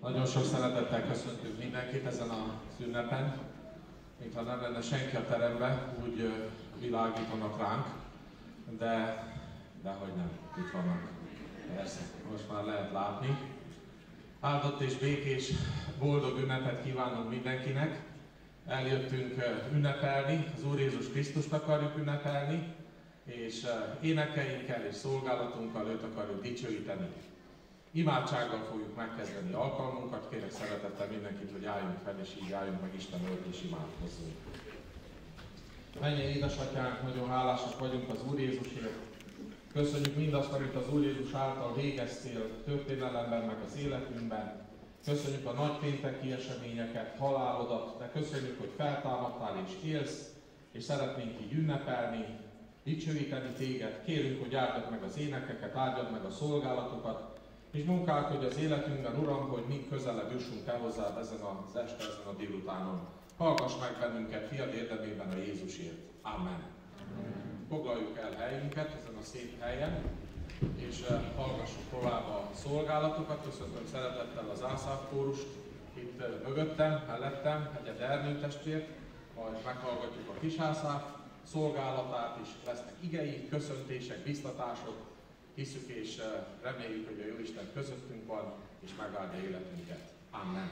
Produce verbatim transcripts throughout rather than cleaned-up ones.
Nagyon sok szeretettel köszöntünk mindenkit ezen az ünnepen. Mintha nem lenne senki a teremben, úgy világítanak ránk, de, de hogy nem, itt vannak. Persze, most már lehet látni. Áldott és békés, boldog ünnepet kívánunk mindenkinek. Eljöttünk ünnepelni, az Úr Jézus Krisztust akarjuk ünnepelni, és énekeinkkel és szolgálatunkkal őt akarjuk dicsőíteni. Imádsággal fogjuk megkezdeni alkalmunkat, kérek szeretettel mindenkit, hogy álljunk fel, és így álljunk meg Isten előtt, és imádkozzunk. Mennyei édesatyánk, nagyon hálásak vagyunk az Úr Jézusért. Köszönjük mindazt, amit az Úr Jézus által végeztél történelemben, meg az életünkben. Köszönjük a nagypénteki eseményeket, halálodat, de köszönjük, hogy feltámadtál és élsz, és szeretnénk így ünnepelni, dicsőíteni téged. Kérünk, hogy áldjad meg az énekeket, áldjad meg a szolgálatokat, és munkálkodj az életünkben, Uram, hogy mind közelebb jussunk el hozzád ezen az este, ezen a délutánon. Hallgass meg bennünket, fiad érdemében a Jézusért. Amen. Amen. Foglaljuk el helyünket ezen a szép helyen, és uh, hallgassuk tovább a szolgálatokat. Köszöntöm szeretettel az Ászáv kórust itt uh, mögöttem, mellettem, Heged Ernő testvért, majd meghallgatjuk a kis Ászáv szolgálatát is, lesznek igei, köszöntések, biztatások. Hiszük és reméljük, hogy a Jóisten közöttünk van, és megáldja életünket. Amen.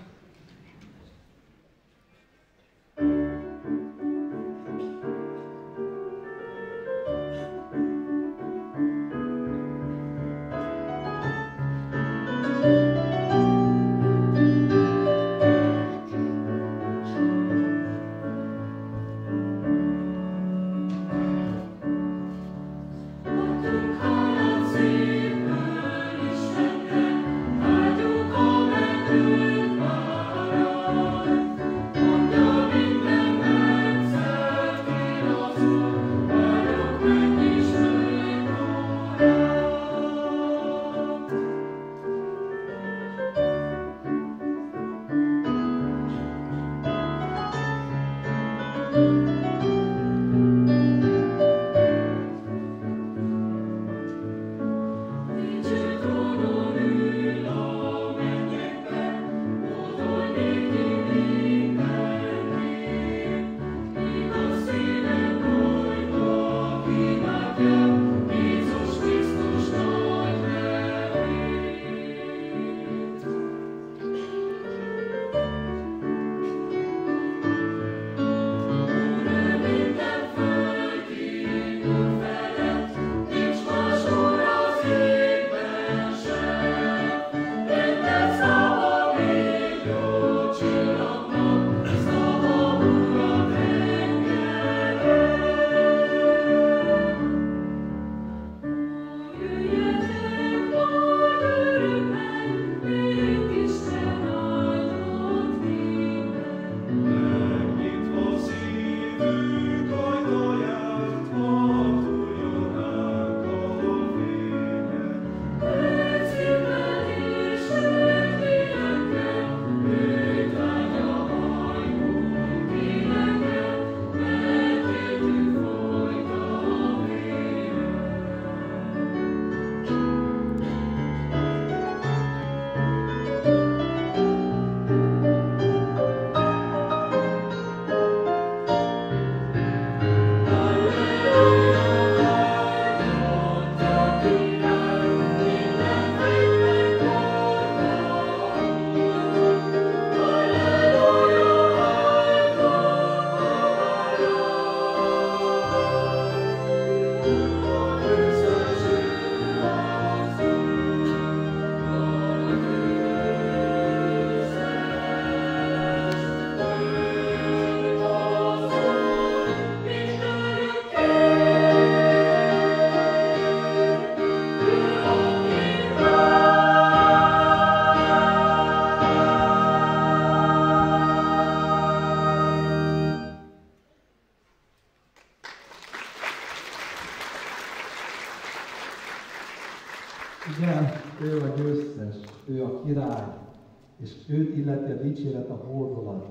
Igen, ő a győztes, ő a király, és őt illeti a dicséret, a hódolat.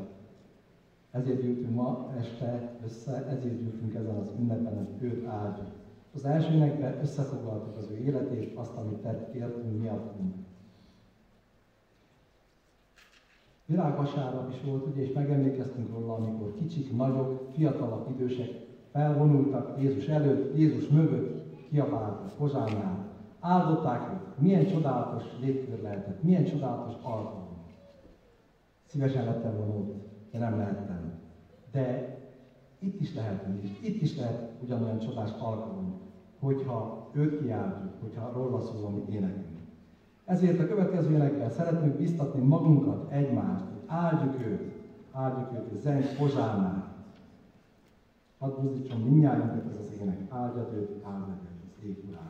Ezért gyűjtünk ma este össze, ezért gyűjtünk ezen az ünnepen, hogy őt áldjuk. Az első énekben összefoglaltuk az ő életét, azt, amit tett értünk, miattunk. Virágvasárnap is volt, ugye, és megemlékeztünk róla, amikor kicsik, nagyok, fiatalak, idősek felvonultak Jézus előtt, Jézus mögött, kiabáltak, hozsánná. Áldották őt. Milyen csodálatos légkör lehetett, milyen csodálatos alkalom. Szívesen lettem volna ott, de nem lehettem. De itt is lehetünk, itt is lehet ugyanolyan csodás alkalom, hogyha őt kiáltjuk, hogyha róla szól, amit énekelünk. Ezért a következő énekkel szeretnénk biztatni magunkat, egymást, hogy áldjuk őt, áldjuk őt, hogy zeng, hozsánná. Hadd buzdítson mindnyájunkat ez az ének, áldjad őt, áldjad őt, az ég urát.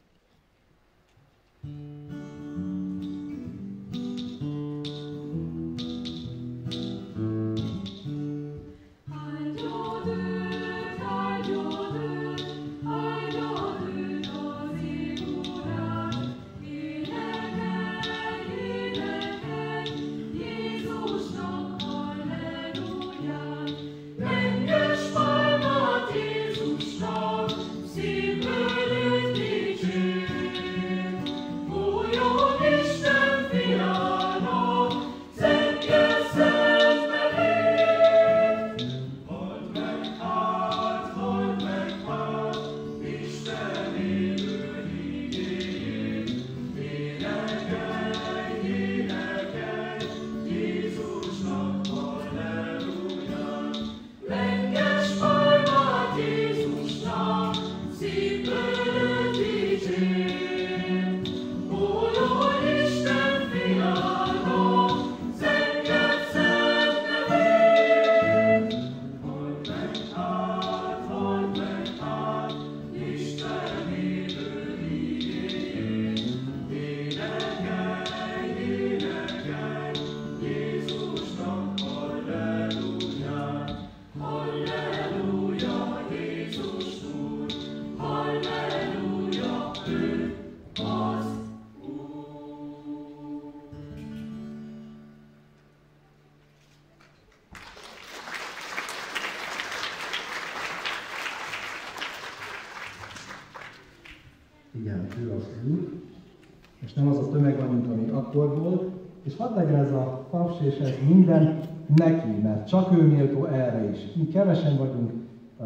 Igen, ő az Úr, és nem az a tömeg van, mint ami akkor volt, és hadd legyen ez a paps és ez minden neki, mert csak ő méltó erre is. Mi kevesen vagyunk, uh,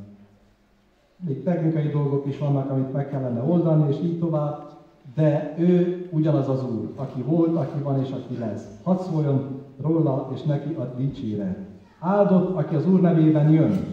még technikai dolgok is vannak, amit meg kellene oldani, és így tovább, de ő ugyanaz az Úr, aki volt, aki van és aki lesz. Hadd szóljon róla, és neki a dicséret. Áldott, aki az Úr nevében jön.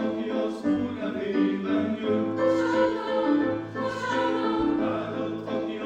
Áldott, aki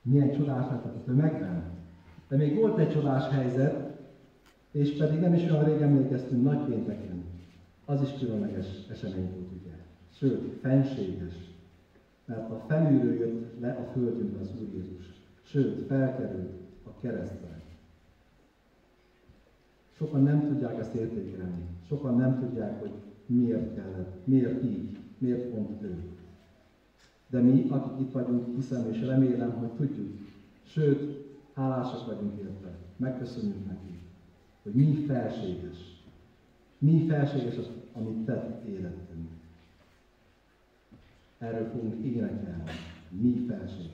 Milyen csodás lett a tömegben. De még volt egy csodás helyzet, és pedig nem is olyan rég emlékeztünk nagypénteken. Az is különleges esemény volt, ugye. Sőt, fenséges. Mert a felülről jött le a földünkre az Úr Jézus. Sőt, felkerült a keresztre. Sokan nem tudják ezt értékelni. Sokan nem tudják, hogy miért kellett, miért így, miért pont ő. De mi, akik itt vagyunk, hiszem és remélem, hogy tudjuk. Sőt, hálásak vagyunk érte. Megköszönjük neki, hogy mi felséges. Mi felséges az, amit tett életünk. Erről fogunk énekelni. Mi felséges.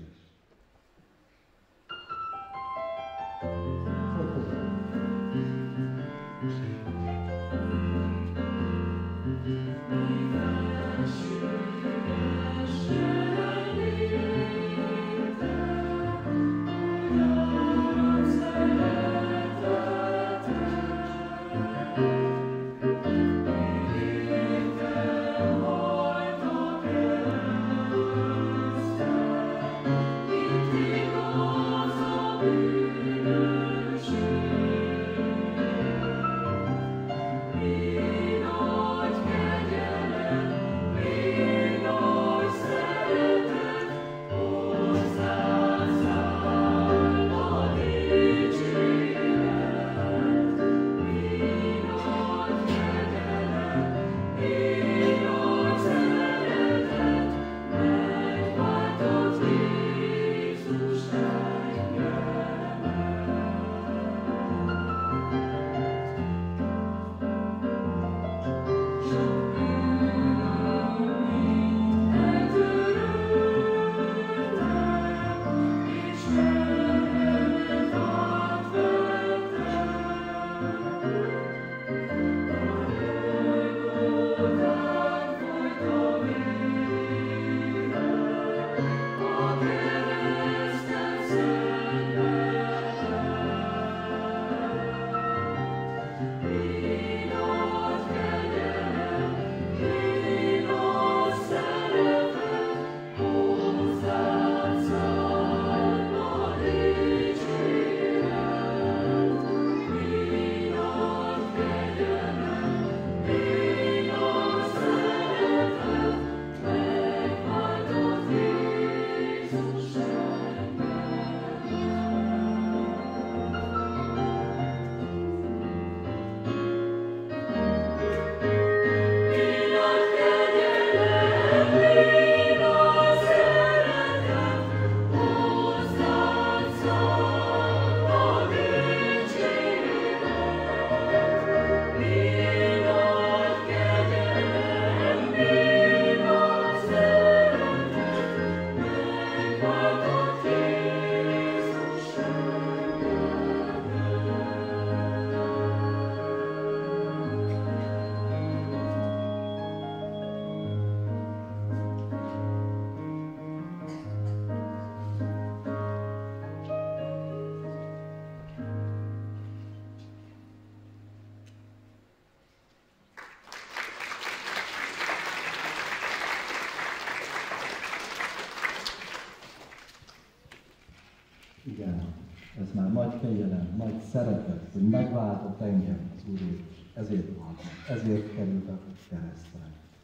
Igen, ez már nagy kegyelem, nagy szeretet, hogy megváltott engem az Úr Jézus. Ezért halt meg, ezért került a keresztre.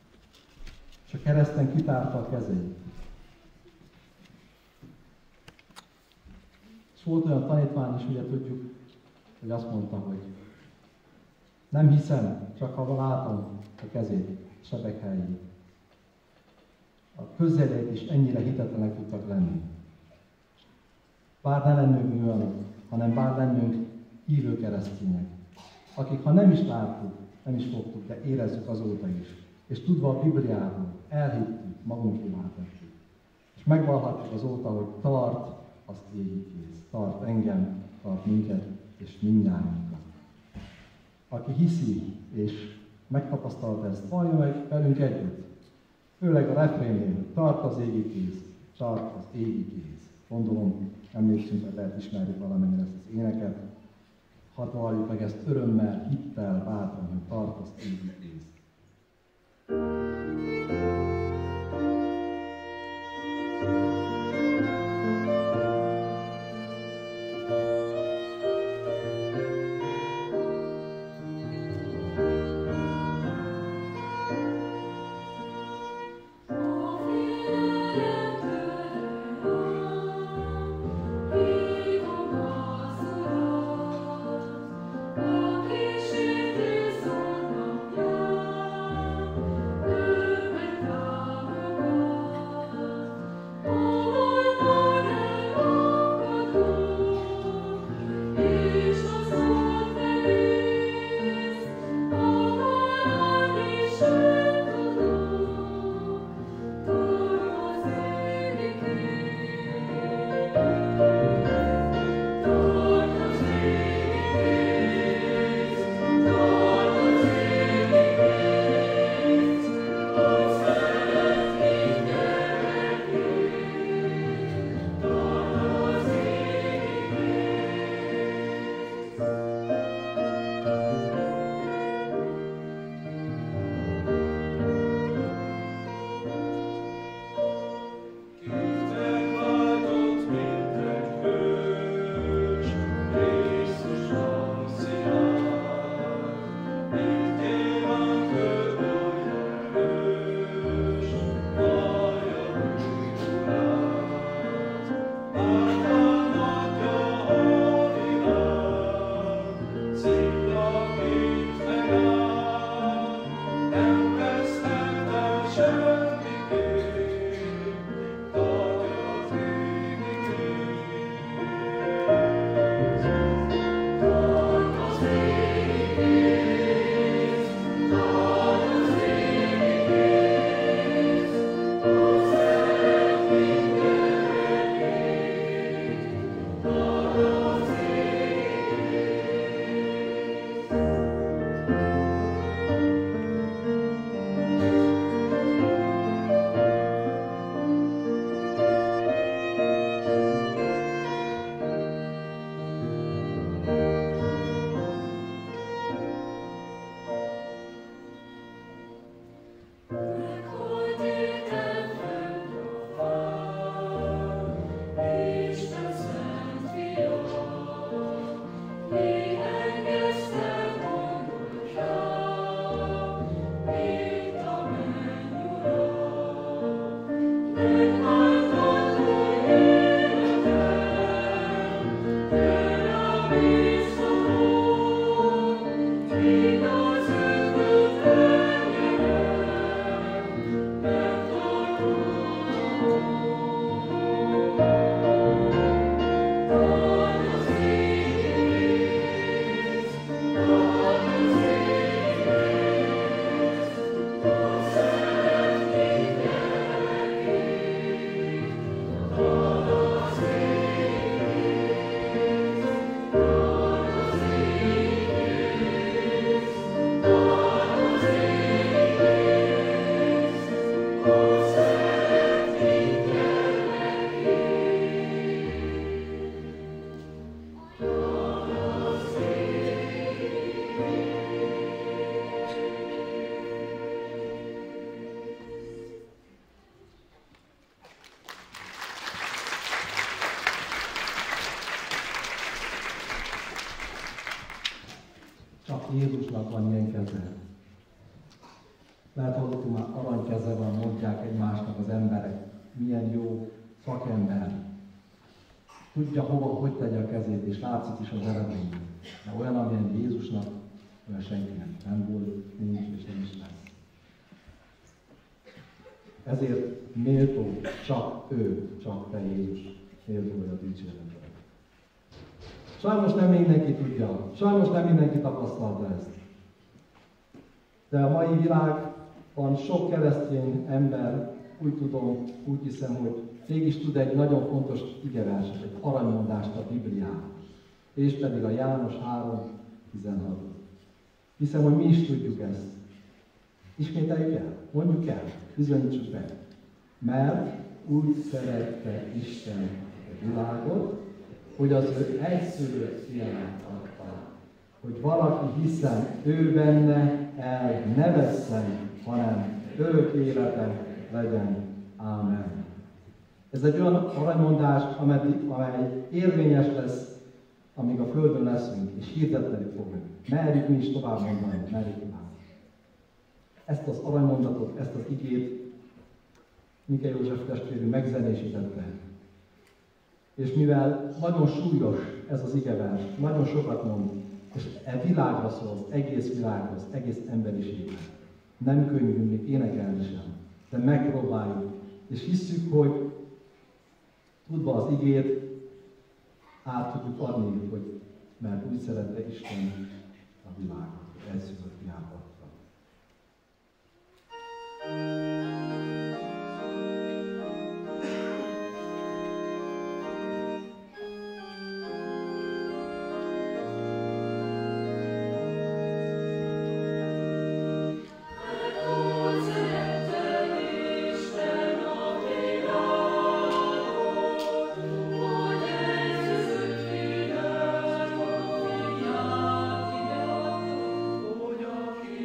És a kereszten kitárta a kezét. És volt olyan tanítvány is, ugye tudjuk, hogy azt mondta, hogy nem hiszem, csak ha látom a kezét, a sebek helyét. A közelét is ennyire hitetlenek tudtak lenni. Bár ne lennünk mi olyanok, hanem bár lennünk hívő keresztények, akik ha nem is láttuk, nem is fogtuk, de érezzük azóta is. És tudva a Bibliáról, elhittük, magunkévá tettük. És megvallhatjuk azóta, hogy tart az égi kéz, tart engem, tart minket, és mindannyiunkat. Aki hiszi, és megtapasztalta ezt, vallja meg velünk együtt. Főleg a refrénnél, tart az égi kéz, tart az égi kéz. Gondolom, emlékszünk, hogy lehet ismerjük valamennyire ezt az éneket. Hadd valljuk meg ezt örömmel, hittel, bátran, hogy tart az égi kéz. Jézusnak van ilyen keze. Mert hallottunk már, aranykeze van, mondják egymásnak az emberek. Milyen jó szakember. Tudja, hova, hogy tegye a kezét, és látszik is az eredmény. De olyan, amilyen Jézusnak, olyan senkinek nem volt, nincs és nem is lesz. Ezért méltó csak ő, csak te Jézus, méltó vagy a dicséretre. Sajnos nem mindenki tudja, sajnos nem mindenki tapasztalta ezt. De a mai világban sok keresztény ember, úgy tudom, úgy hiszem, hogy mégis tud egy nagyon fontos igeverset, egy aranymondást a Bibliában. És pedig a János három tizenhat. Hiszem, hogy mi is tudjuk ezt. Ismételjük el, mondjuk el, bizonyítsuk be. Mert úgy szerette Isten a világot, hogy az ő egyszülött fiát adta, hogy valaki hiszen ő benne el ne vesszen, hanem örök élete legyen. Ámen. Ez egy olyan aranymondás, amely érvényes lesz, amíg a Földön leszünk, és hirdetni fogunk. Merjük mi is tovább mondani, merjük tovább. Ezt az aranymondatot, ezt az igét Mike József testvérünk megzenésítette. És mivel nagyon súlyos ez az igevers, nagyon sokat mond, és e világra szól, egész világhoz, egész emberiségre. Nem könnyű még énekelni sem, de megpróbáljuk, és hisszük, hogy tudva az igét, át tudjuk adni, hogy mert úgy szerette Isten a világot, hogy egyszülött fiát adta. Hogy aki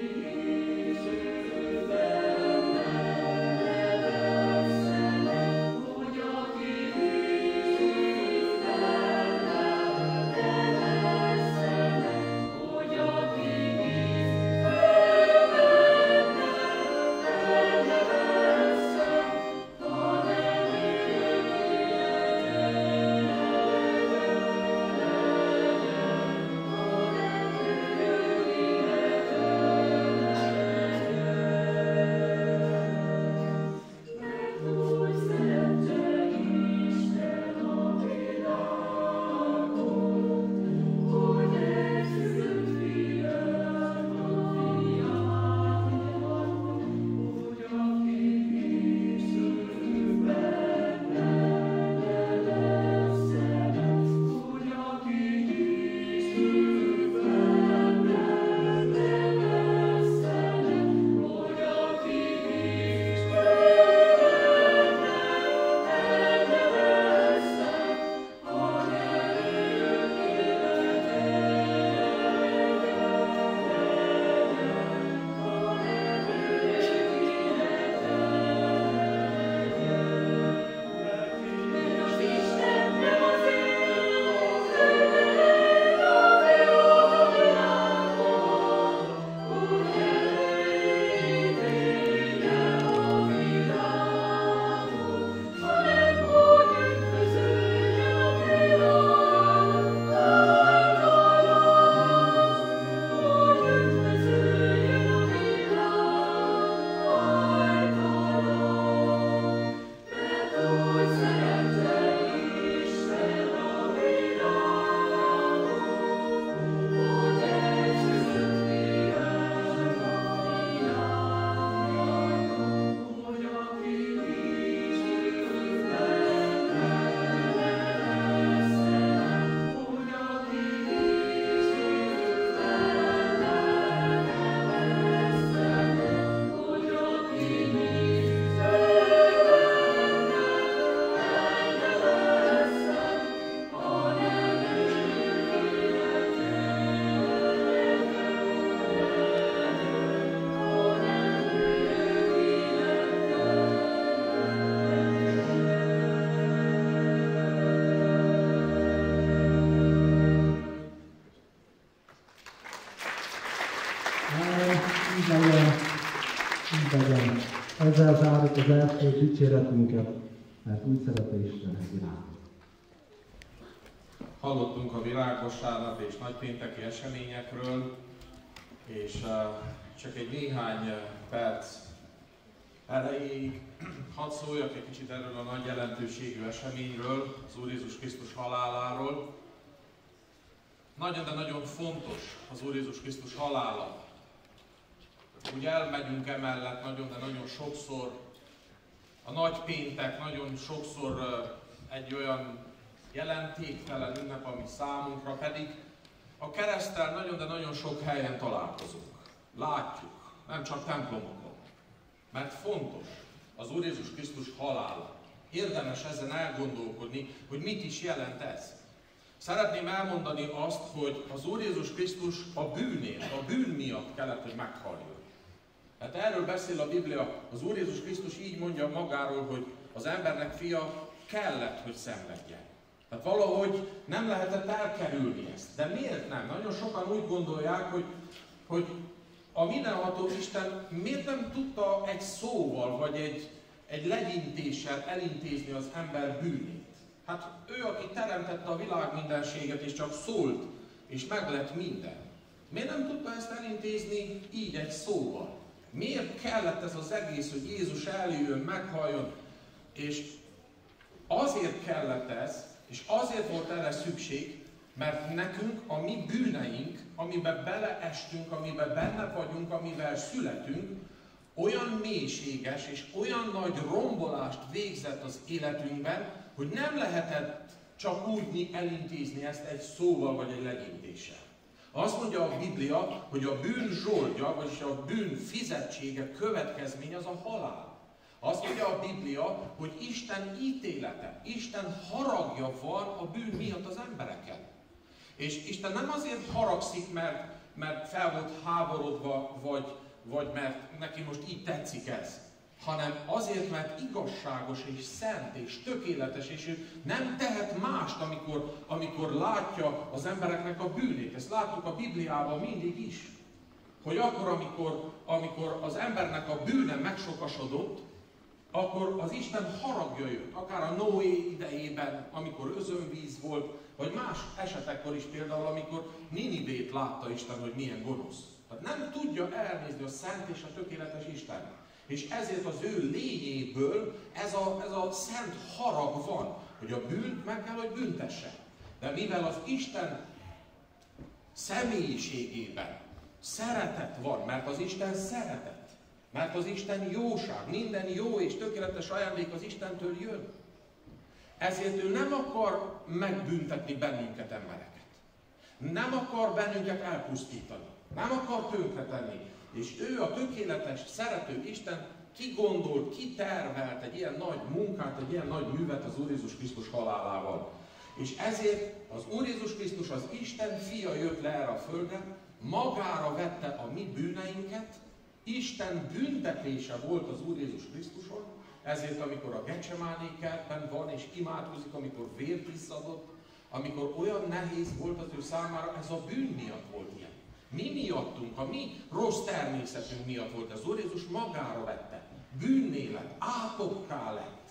ezzel zárjuk az első dicséretünket, mert úgy szerette Isten a világot. Hallottunk a világvasárnap és nagypénteki eseményekről, és uh, csak egy néhány uh, perc erejéig hadd szóljak egy kicsit erről a nagy jelentőségű eseményről, az Úr Jézus Krisztus haláláról. Nagyon, de nagyon fontos az Úr Jézus Krisztus halála. Úgy elmegyünk emellett nagyon, de nagyon sokszor, a nagy péntek nagyon sokszor uh, egy olyan jelentéktelen ünnep, ami számunkra, pedig a kereszttel nagyon, de nagyon sok helyen találkozunk. Látjuk, nem csak templomokon. Mert fontos az Úr Jézus Krisztus halála. Érdemes ezen elgondolkodni, hogy mit is jelent ez. Szeretném elmondani azt, hogy az Úr Jézus Krisztus a bűnért, a bűn miatt kellett, hogy meghaljon. Hát erről beszél a Biblia, az Úr Jézus Krisztus így mondja magáról, hogy az embernek fia kellett, hogy szenvedjen. Tehát valahogy nem lehetett elkerülni ezt. De miért nem? Nagyon sokan úgy gondolják, hogy, hogy a mindenható Isten miért nem tudta egy szóval, vagy egy, egy legyintéssel elintézni az ember bűnét. Hát ő, aki teremtette a világ mindenséget, és csak szólt, és meg lett minden. Miért nem tudta ezt elintézni így egy szóval? Miért kellett ez az egész, hogy Jézus eljöjjön, meghalljon? És azért kellett ez, és azért volt erre szükség, mert nekünk a mi bűneink, amiben beleestünk, amiben benne vagyunk, amivel születünk, olyan mélységes és olyan nagy rombolást végzett az életünkben, hogy nem lehetett csak úgy elintézni ezt egy szóval vagy egy legyintéssel. Azt mondja a Biblia, hogy a bűn zsoldja, vagyis a bűn fizetsége, következménye az a halál. Azt mondja a Biblia, hogy Isten ítélete, Isten haragja van a bűn miatt az embereken. És Isten nem azért haragszik, mert, mert fel volt háborodva, vagy, vagy mert neki most így tetszik ez, hanem azért, mert igazságos és szent és tökéletes, és ő nem tehet mást, amikor, amikor látja az embereknek a bűnét. Ezt látjuk a Bibliában mindig is. Hogy akkor, amikor, amikor az embernek a bűne megsokasodott, akkor az Isten haragja jött, akár a Noé idejében, amikor özönvíz volt, vagy más esetekkor is például, amikor Ninivét látta Isten, hogy milyen gonosz. Tehát nem tudja elnézni a szent és a tökéletes Isten. És ezért az ő lényéből ez a, ez a szent harag van, hogy a bűnt meg kell, hogy büntesse. De mivel az Isten személyiségében szeretet van, mert az Isten szeretet, mert az Isten jóság, minden jó és tökéletes ajándék az Istentől jön. Ezért ő nem akar megbüntetni bennünket, embereket. Nem akar bennünket elpusztítani. Nem akar tönkretenni. És ő a tökéletes, szerető Isten kigondolt, kitervelt egy ilyen nagy munkát, egy ilyen nagy művet az Úr Jézus Krisztus halálával. És ezért az Úr Jézus Krisztus, az Isten fia jött le erre a földre, magára vette a mi bűneinket, Isten büntetése volt az Úr Jézus Krisztuson, ezért amikor a Gecsemáné kertben van és imádkozik, amikor vért iszadott, amikor olyan nehéz volt az ő számára, ez a bűn miatt volt ilyen. Mi miattunk, a mi rossz természetünk miatt volt, az Úr Jézus magára vette. Bűnné lett, átokká lett.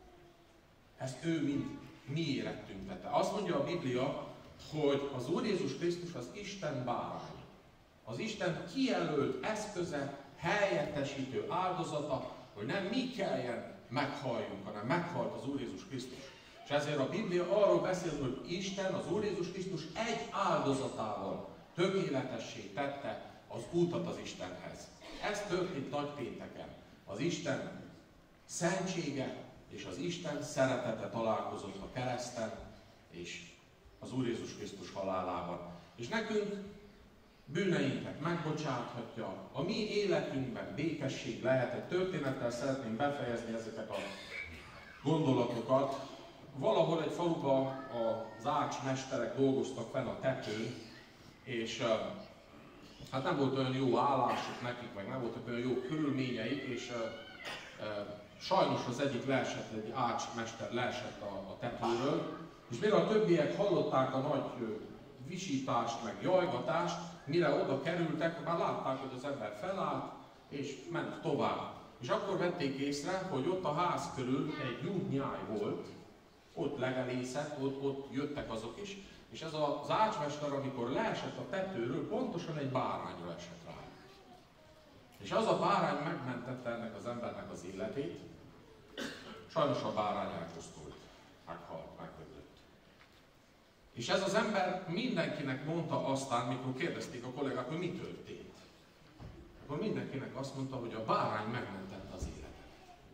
Ezt ő mind mi érettünk vette. Azt mondja a Biblia, hogy az Úr Jézus Krisztus az Isten bárány. Az Isten kijelölt eszköze, helyettesítő áldozata, hogy nem mi kelljen meghalljunk, hanem meghalt az Úr Jézus Krisztus. És ezért a Biblia arról beszél, hogy Isten, az Úr Jézus Krisztus egy áldozatával tökéletessé tette az útat az Istenhez. Ez történt nagypénteken. Az Isten szentsége és az Isten szeretete találkozott a kereszten és az Úr Jézus Krisztus halálában. És nekünk bűneinket megbocsáthatja, a mi életünkben békesség lehet. Egy történettel szeretném befejezni ezeket a gondolatokat. Valahol egy faluban az ácsmesterek dolgoztak fenn a tetőn, és hát nem volt olyan jó állásuk nekik, meg nem voltak olyan jó körülményeik, és uh, uh, sajnos az egyik leesett, egy ácsmester leesett a, a tetőről, és mire a többiek hallották a nagy uh, visítást, meg jajgatást, mire oda kerültek, már látták, hogy az ember felállt, és ment tovább. És akkor vették észre, hogy ott a ház körül egy nyújnyáj volt, ott legelészett, ott, ott jöttek azok is, és ez az ácsmester, amikor leesett a tetőről, pontosan egy bárányra esett rá. És az a bárány megmentette ennek az embernek az életét, sajnos a bárány elpusztult, meghalt, megdöglött. És ez az ember mindenkinek mondta aztán, mikor kérdezték a kollégák, hogy mi történt. Akkor mindenkinek azt mondta, hogy a bárány megmentette az életet.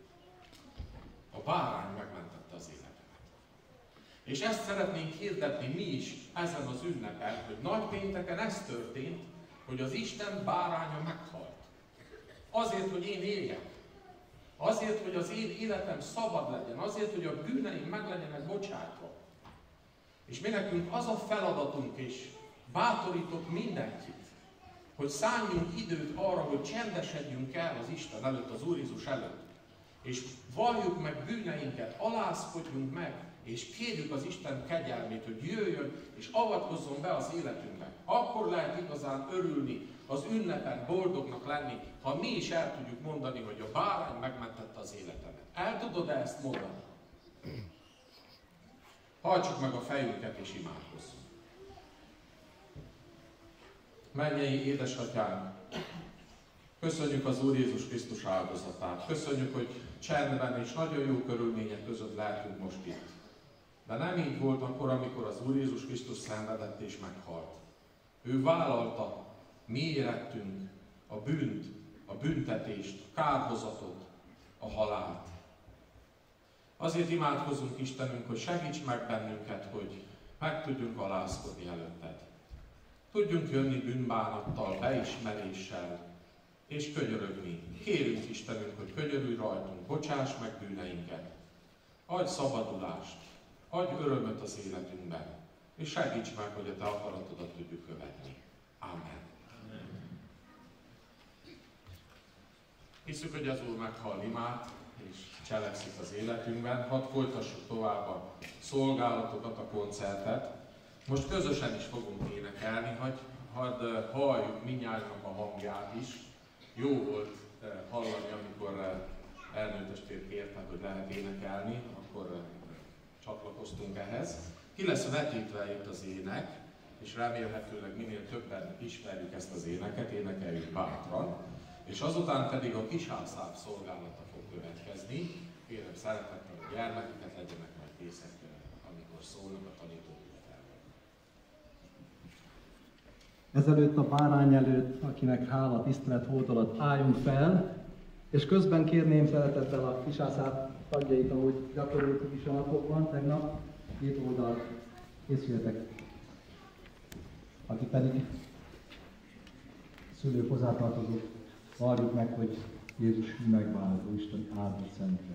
A bárány megmentette az életet. És ezt szeretnénk hirdetni mi is ezen az ünnepen, hogy nagypénteken ez történt, hogy az Isten báránya meghalt. Azért, hogy én éljek. Azért, hogy az én életem szabad legyen. Azért, hogy a bűneim meg legyenek bocsátva. És mi nekünk az a feladatunk, és bátorítok mindenkit, hogy szálljunk időt arra, hogy csendesedjünk el az Isten előtt, az Úr Jézus előtt. És valljuk meg bűneinket, alázkodjunk meg, és kérjük az Isten kegyelmét, hogy jöjjön és avatkozzon be az életünkbe. Akkor lehet igazán örülni, az ünnepen boldognak lenni, ha mi is el tudjuk mondani, hogy a bárány megmentette az életemet. El tudod-e ezt mondani? Hajtsuk meg a fejünket és imádkozzunk. Mennyei édesatyánk, köszönjük az Úr Jézus Krisztus áldozatát. Köszönjük, hogy csendben és nagyon jó körülmények között lehetünk most itt. De nem így volt akkor, amikor az Úr Jézus Krisztus szenvedett és meghalt. Ő vállalta mi érettünk a bűnt, a büntetést, a kárhozatot, a halált. Azért imádkozunk Istenünk, hogy segíts meg bennünket, hogy meg tudjunk alázkodni előtted. Tudjunk jönni bűnbánattal, beismeréssel és könyörögni. Kérünk Istenünk, hogy könyörülj rajtunk, bocsáss meg bűneinket. Adj szabadulást, adj örömöt az életünkben, és segíts meg, hogy a te akaratodat tudjuk követni. Amen. Hiszük, hogy az Úr meghall imát, és cselekszik az életünkben. Hadd folytassuk tovább a szolgálatokat, a koncertet. Most közösen is fogunk énekelni, hadd, hadd halljuk mindnyájnak a hangját is. Jó volt hallani, amikor Ernő testvér kérte, hogy lehet énekelni, akkor csatlakoztunk ehhez. Ki lesz vetítve itt az ének, és remélhetőleg minél többen ismerjük ezt az éneket, énekeljük bátran. És azután pedig a kisászár szolgálata fog következni. Kérem szeretettel a gyermekeket, legyenek majd készek, amikor szólnak a tanítók. Ezelőtt a bárány előtt, akinek hála, tisztelet, hódolat, álljunk fel, és közben kérném szeretettel a kisászár tagjait, ahogy gyakoroltuk is a napokban, tegnap, két oldalt készüljetek. Aki pedig szülők hozzátartozók, valljuk meg, hogy Jézus megváltó Isten áldott szentre.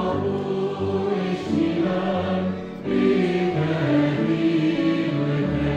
Amen.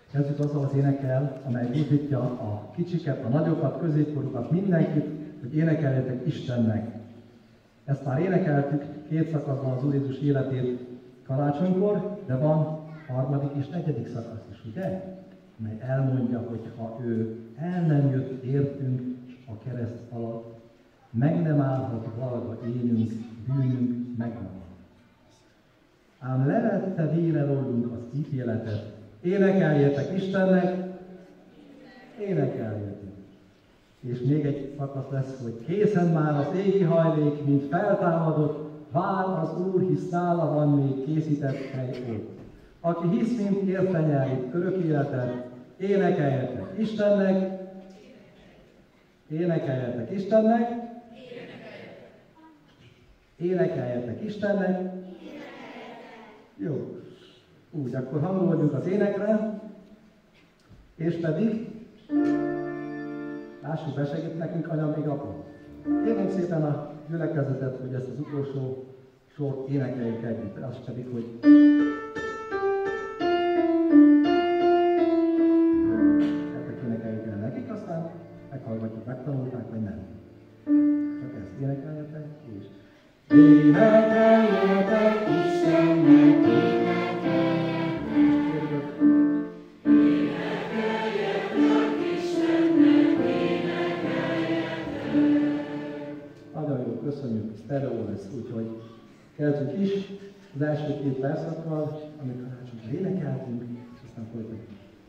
Kezdjük azzal az énekel, amely buzdítja a kicsiket, a nagyokat, középkorúkat, mindenkit, hogy énekeljetek Istennek. Ezt már énekeltük két szakaszban az Úr Jézus életét karácsonykor, de van harmadik és negyedik szakasz is, ugye? Mely elmondja, hogy ha ő el nem jött értünk a kereszt alatt, meg nem állhat valahol élünk, bűnünk megmarad. Ám levette vére rólunk az ítéletet. Énekeljetek Istennek, énekeljetek. És még egy szakasz lesz, hogy készen már az égi hajlék, mint feltámadott, vár az Úr, hisz nála van még készített hely ott. Aki hisz, mint érte nyelvét, örök életet, énekeljetek Istennek, énekeljetek Istennek, énekeljetek Istennek. Jó. Úgy, akkor hangoljunk az énekre, és pedig lássuk, besegít nekünk anya még apa. Kérném szépen a gyülekezetet, hogy ezt az utolsó sort énekeljük együtt, az pedig, hogy ezek énekeljük el nekik, aztán meghallgatjuk, megtanulták, vagy nem. Csak ezt énekeljetek, és énekeljetek Istennek, köszönjük, sztereó lesz, úgyhogy kezdjük is az első két verszakkal, amit karácsonykor énekeltünk, és aztán folytatjuk.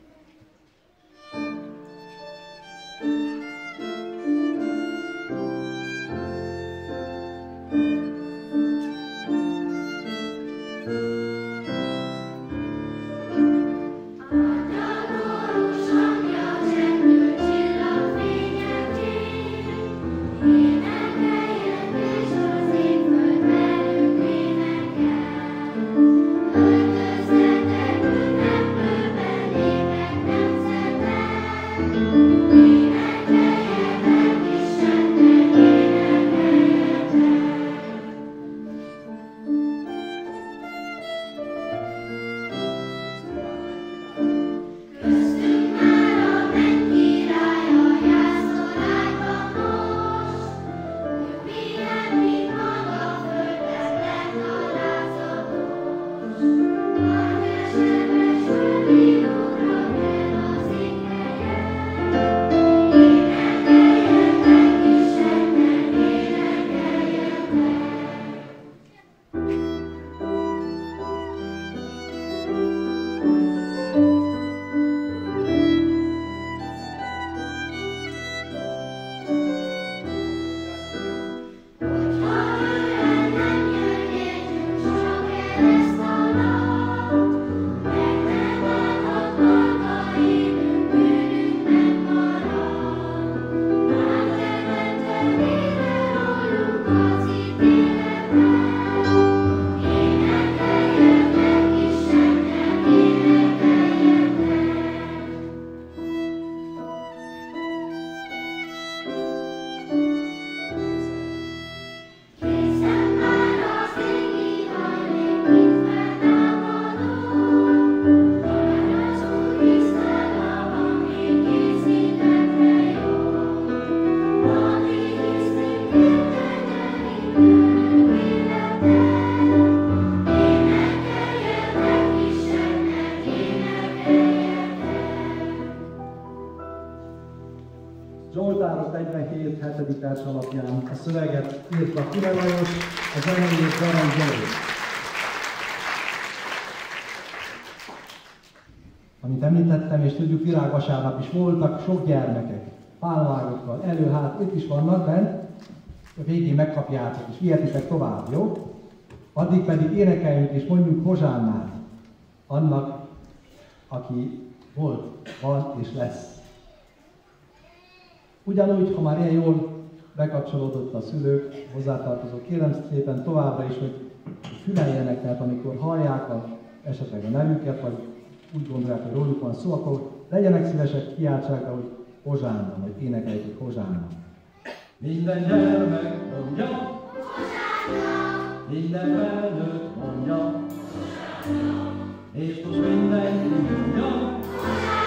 Zsoltárok negyvenhét hetedik vers alapján a szöveget írta Kire Lajos, a zenei Garan Zsolt. Amit említettem, és tudjuk, virágvasárnap is voltak sok gyermekek, pálvágokkal, elő-hát, itt is vannak bent, a végén megkapjátok, és vihetitek tovább, jó? Addig pedig énekeljünk, és mondjuk hozsánnát annak, aki volt, van és lesz. Ugyanúgy, ha már ilyen jól bekapcsolódott a szülők, hozzátartozók, kérem szépen továbbra is, hogy füleljenek, mert amikor hallják a, esetleg a nevüket, vagy úgy gondolják, hogy róluk van szó, akkor legyenek szívesek, kiáltsák, hogy hozsánna, vagy énekeljük, hogy hozsánna. Minden gyermek mondja, hozsánna! Minden felnőtt mondja, hozsánna! És most mindenki mondja, hozsánna!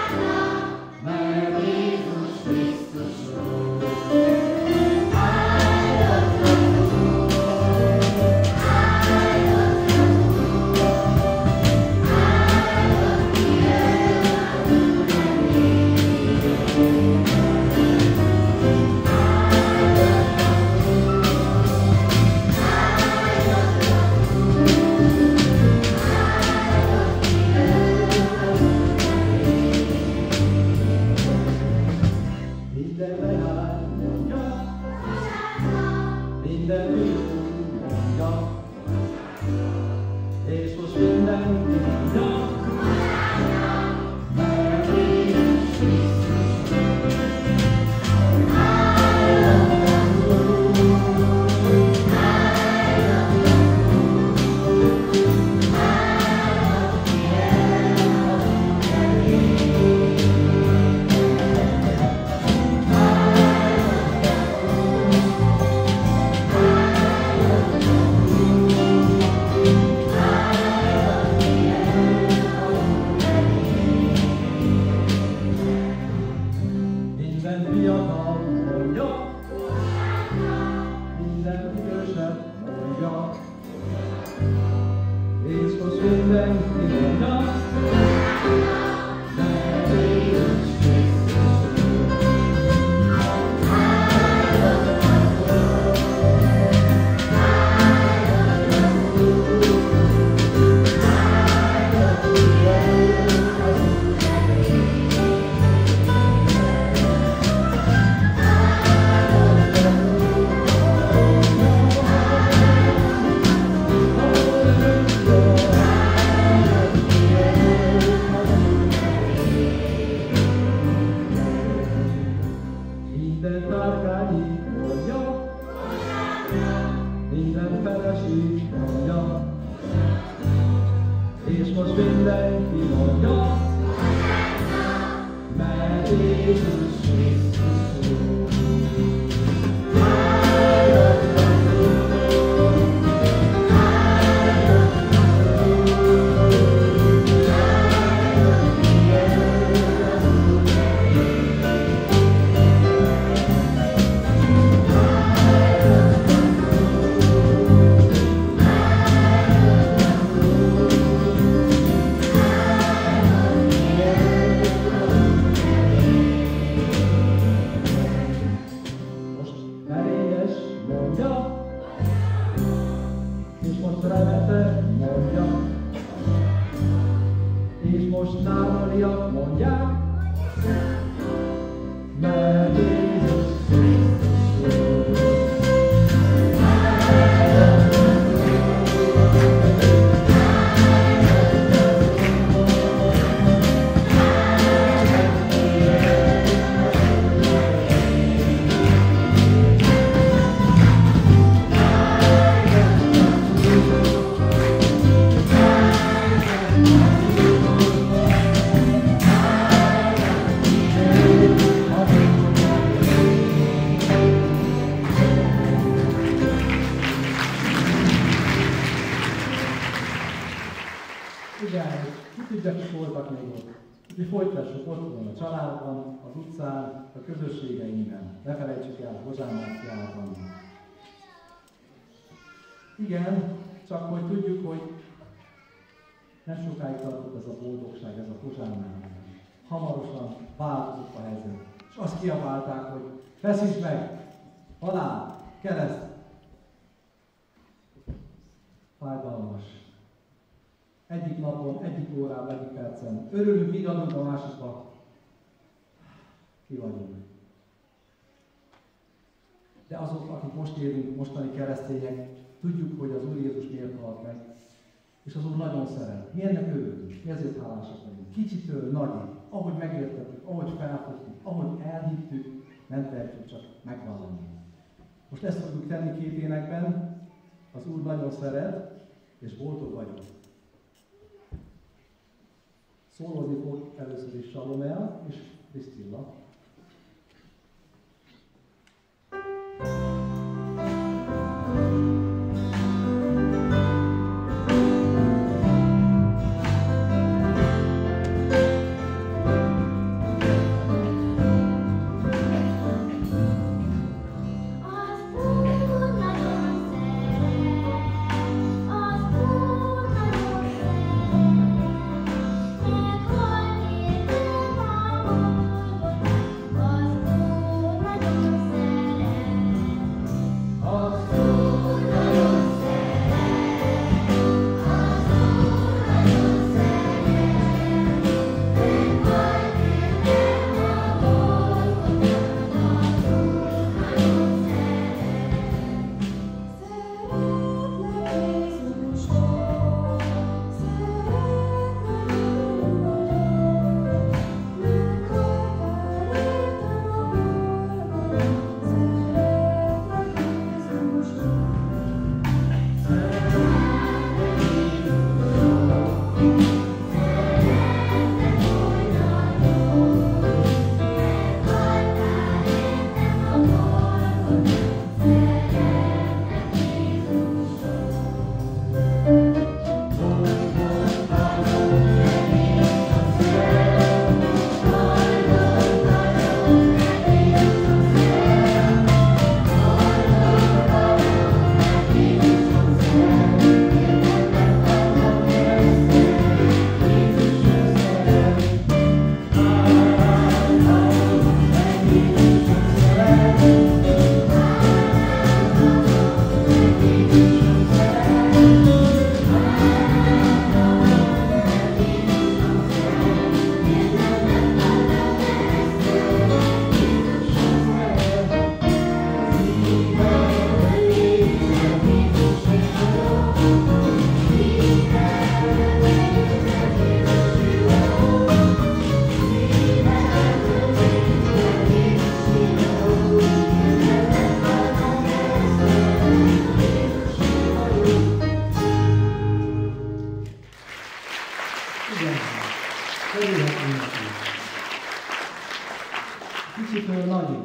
Folytassuk otthon, a családban, az utcán, a közösségeinkben. Ne felejtsük el Hozsánnáciában. Igen, csak hogy tudjuk, hogy nem sokáig tartott ez a boldogság, ez a Hozsánnáciában. Hamarosan változott a helyzet. És azt kiabálták, hogy feszítsd meg! Halál! Kereszt! Fájdalmas. Egyik napon, egyik órán, egyik percen. Örülünk, vigadunk a másikba. Ki vagyunk. De azok, akik most élünk, mostani keresztények, tudjuk, hogy az Úr Jézus miért halt meg. És az Úr nagyon szeret. Miért örülünk? Ezért hálásak vagyunk. Kicsitől nagyig, ahogy megértettük, ahogy felfogtuk, ahogy elhittük, nem tehetjük csak megvallani. Most ezt fogjuk tenni két énekben. Az Úr nagyon szeret, és boldog vagyok. Szólózni fog először is Salomel és Krisztilla.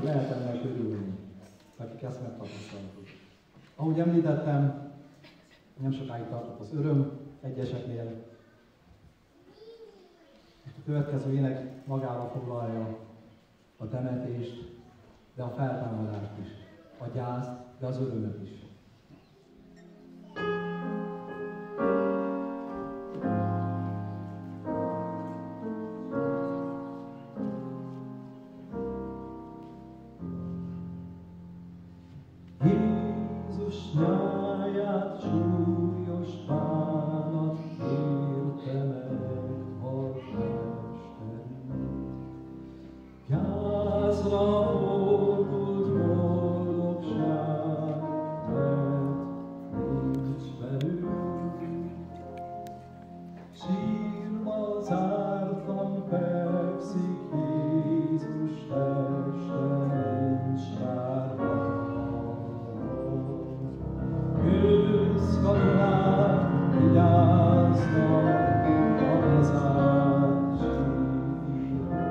lehet ennek örülni, akik ezt megtapasztaltuk. Ahogy említettem, nem sokáig tartott az öröm egyeseknél. A következő ének magára foglalja a temetést, de a feltámadást is, a gyászt, de az örömet is. Jézus nyáját súlyos bánat érte meg hadmesterünk. Gyászra fordult boldogság, mert nincs velünk. Sírva zártan fekszik Jézus teste, nincs már őszkatonák vigyáznak az átsírra.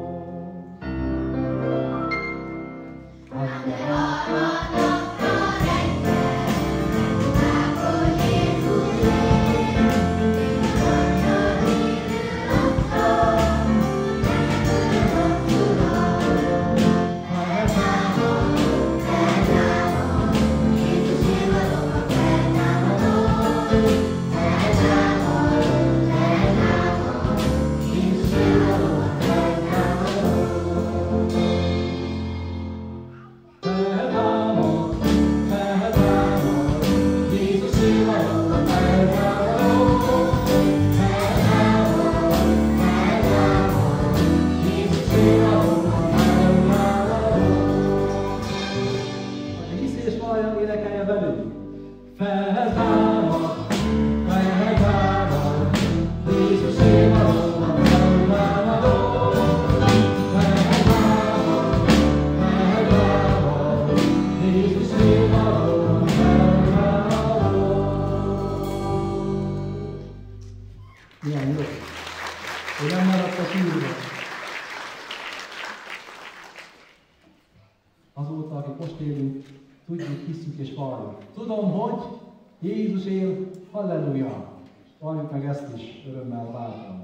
Azóta, akik most élünk, tudjuk, hiszük és valljuk. Tudom, hogy Jézus él, halleluja! Valljuk meg ezt is örömmel bátran.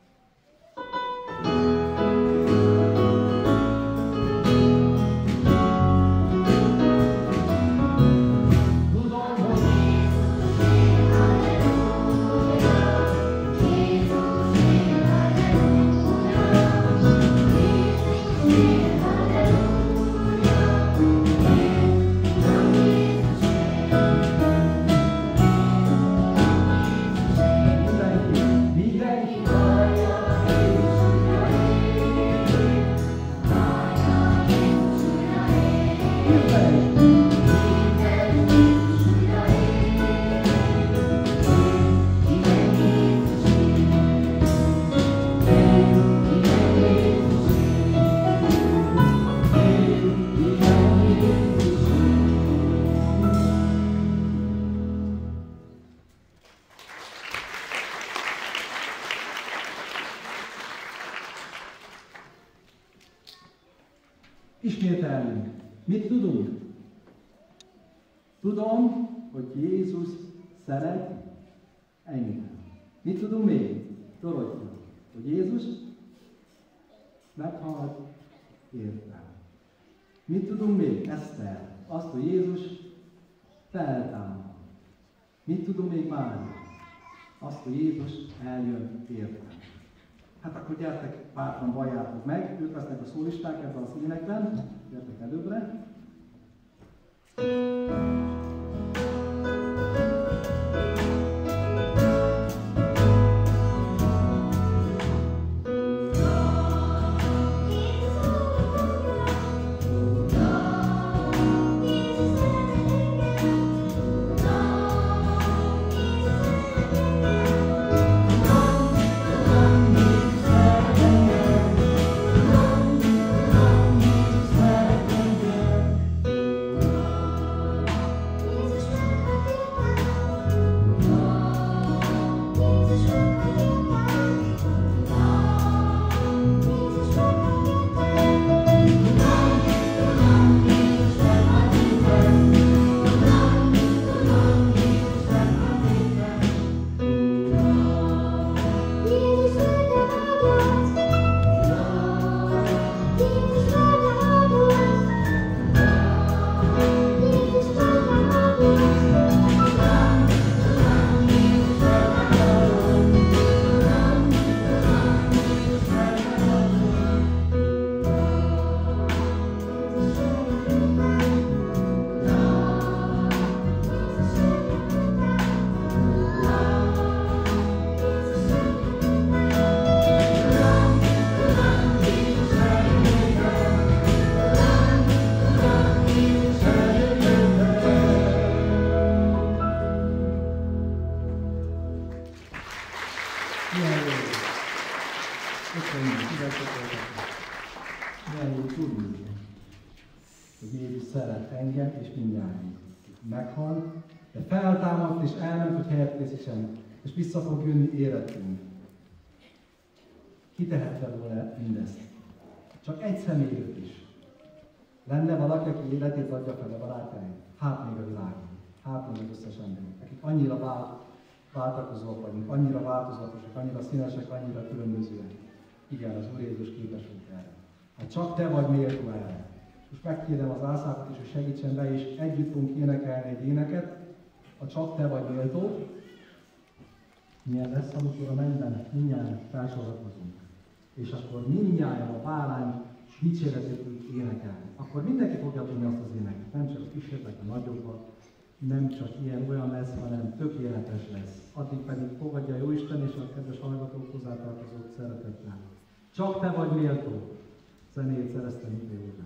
Ismételjünk. Mit tudunk? Tudom, hogy Jézus szeret engem. Mit tudunk még? Dorottya, hogy Jézus meghalt értem. Mit tudunk még? Eszter. Azt, hogy Jézus feltámad. Mit tudunk még Mária? Azt, hogy Jézus eljön értem. Hát akkor gyertek, bátran valljátok meg, ők lesznek a szólisták ebben az énekben. Gyertek előbbre. Thank you. hogy Jézus szeret engem és mindjárt. Meghalt, de feltámadt és elment, hogy helyet készítsen, és vissza fog jönni életünk. Ki tehette volna mindezt? Csak egy személyt is. Lenne valaki, aki életét adja fel a barátaim? Hát még a világon. Hát még az összes emberünk. Akik annyira vált, váltakozóak vagyunk, annyira változatosak, annyira színesek, annyira különbözőek. Igen, az Úr Jézus képes volt erre. Hát csak te vagy méltó erre. Most megkérem az Ászápot is, hogy segítsen be, és együtt fogunk énekelni egy éneket. Ha csak te vagy méltó, milyen lesz, amikor a mennyben mindjárt felsorakozunk. És akkor mindnyájan a bárány dicséretét énekelni. Akkor mindenki fogja tudni azt az éneket. Nem csak a kísérletek, a nagyobbak, nem csak ilyen olyan lesz, hanem tökéletes lesz. Addig pedig fogadja a Jóisten és a kedves hallgatók hozzátartozók szeretettel. Csak te vagy méltó. Zenét szereztem itt józan.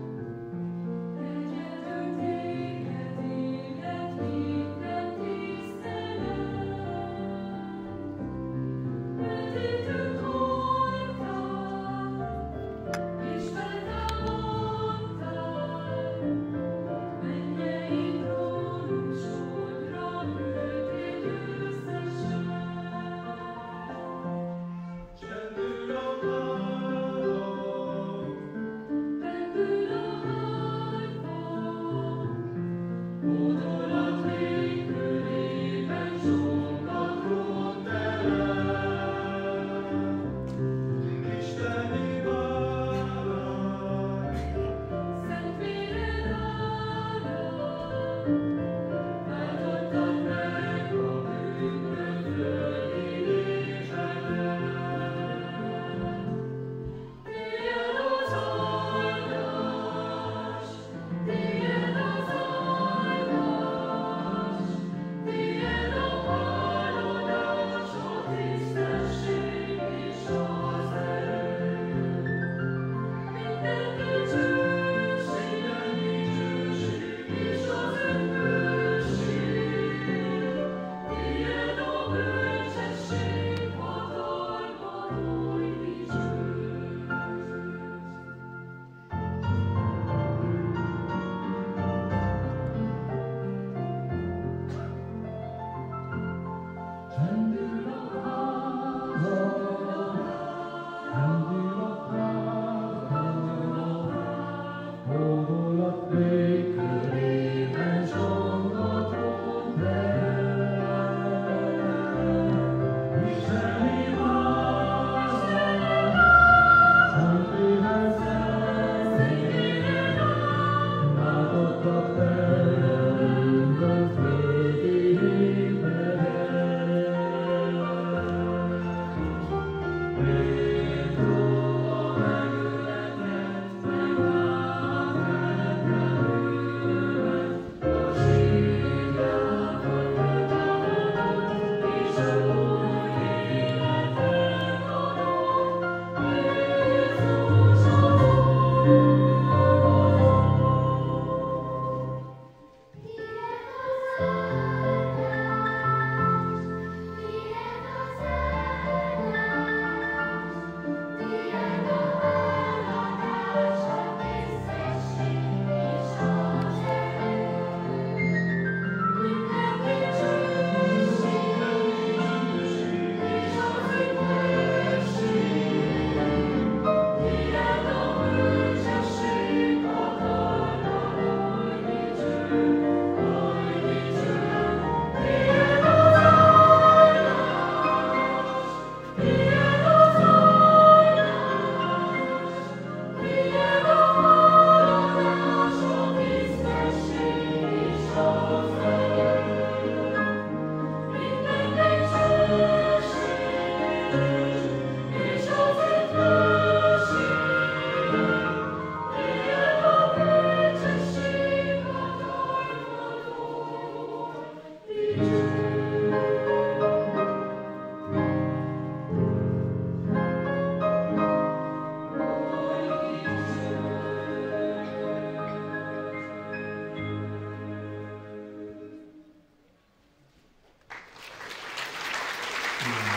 Minden tisztelet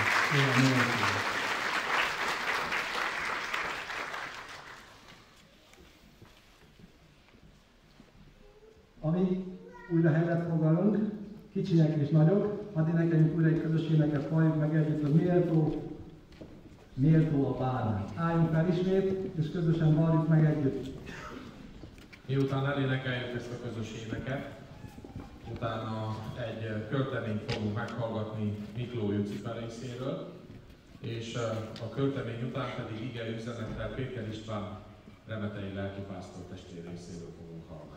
Amíg újra helyet foglalunk, kicsinek és nagyok, hadd énekeljünk újra egy közös éneket, valljuk meg együtt, hogy méltó, méltó a bárány. Álljunk fel ismét, és közösen valljuk meg együtt. Miután elénekeljük ezt a közös éneket, utána egy költeményt fogunk meghallgatni Mikló Jucifer részéről, és a költemény után pedig ige üzenettel Péter István remetei lelkipásztor testvér részéről fogunk hallgatni.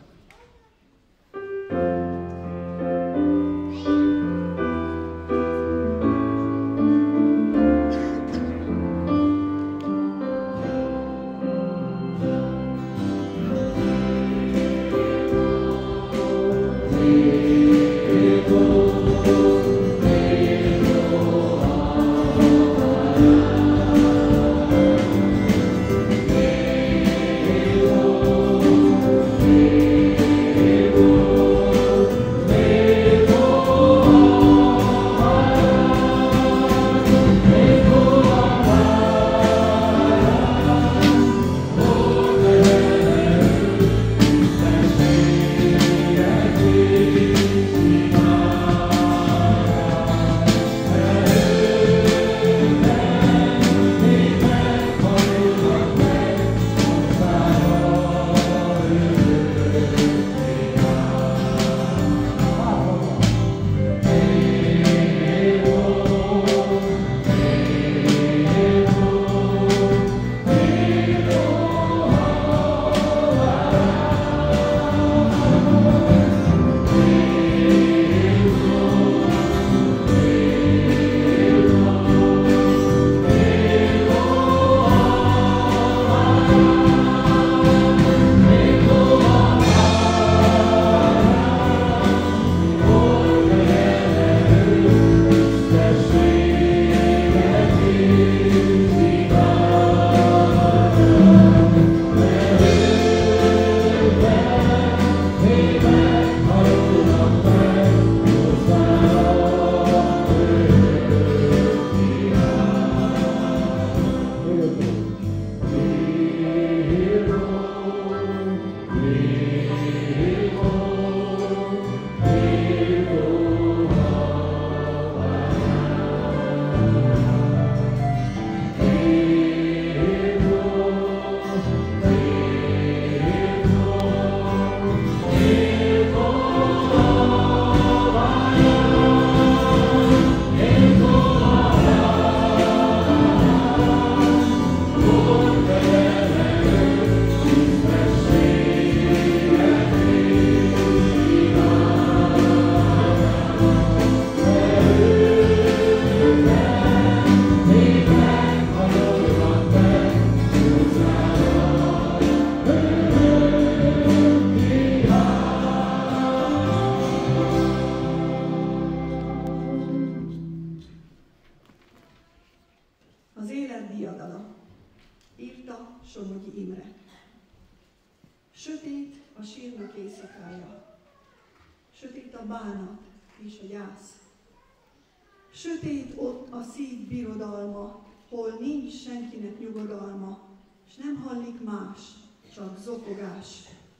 Sötét ott a szív birodalma, hol nincs senkinek nyugodalma, s nem hallik más, csak zokogás.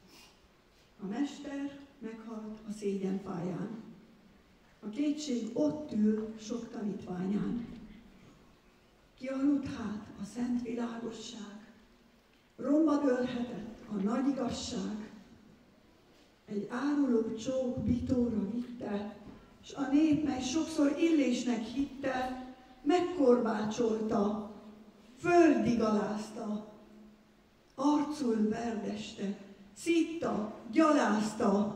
A mester meghalt a szégyen pályán. A kétség ott ül sok tanítványán. Ki aludt hát a szent világosság, romba dőlhetett a nagy igazság. Egy áruló csók bitóra vitte, s a nép, mely sokszor illésnek hitte, megkorbácsolta, földig alázta, arcul verdeste, szitta, gyalázta.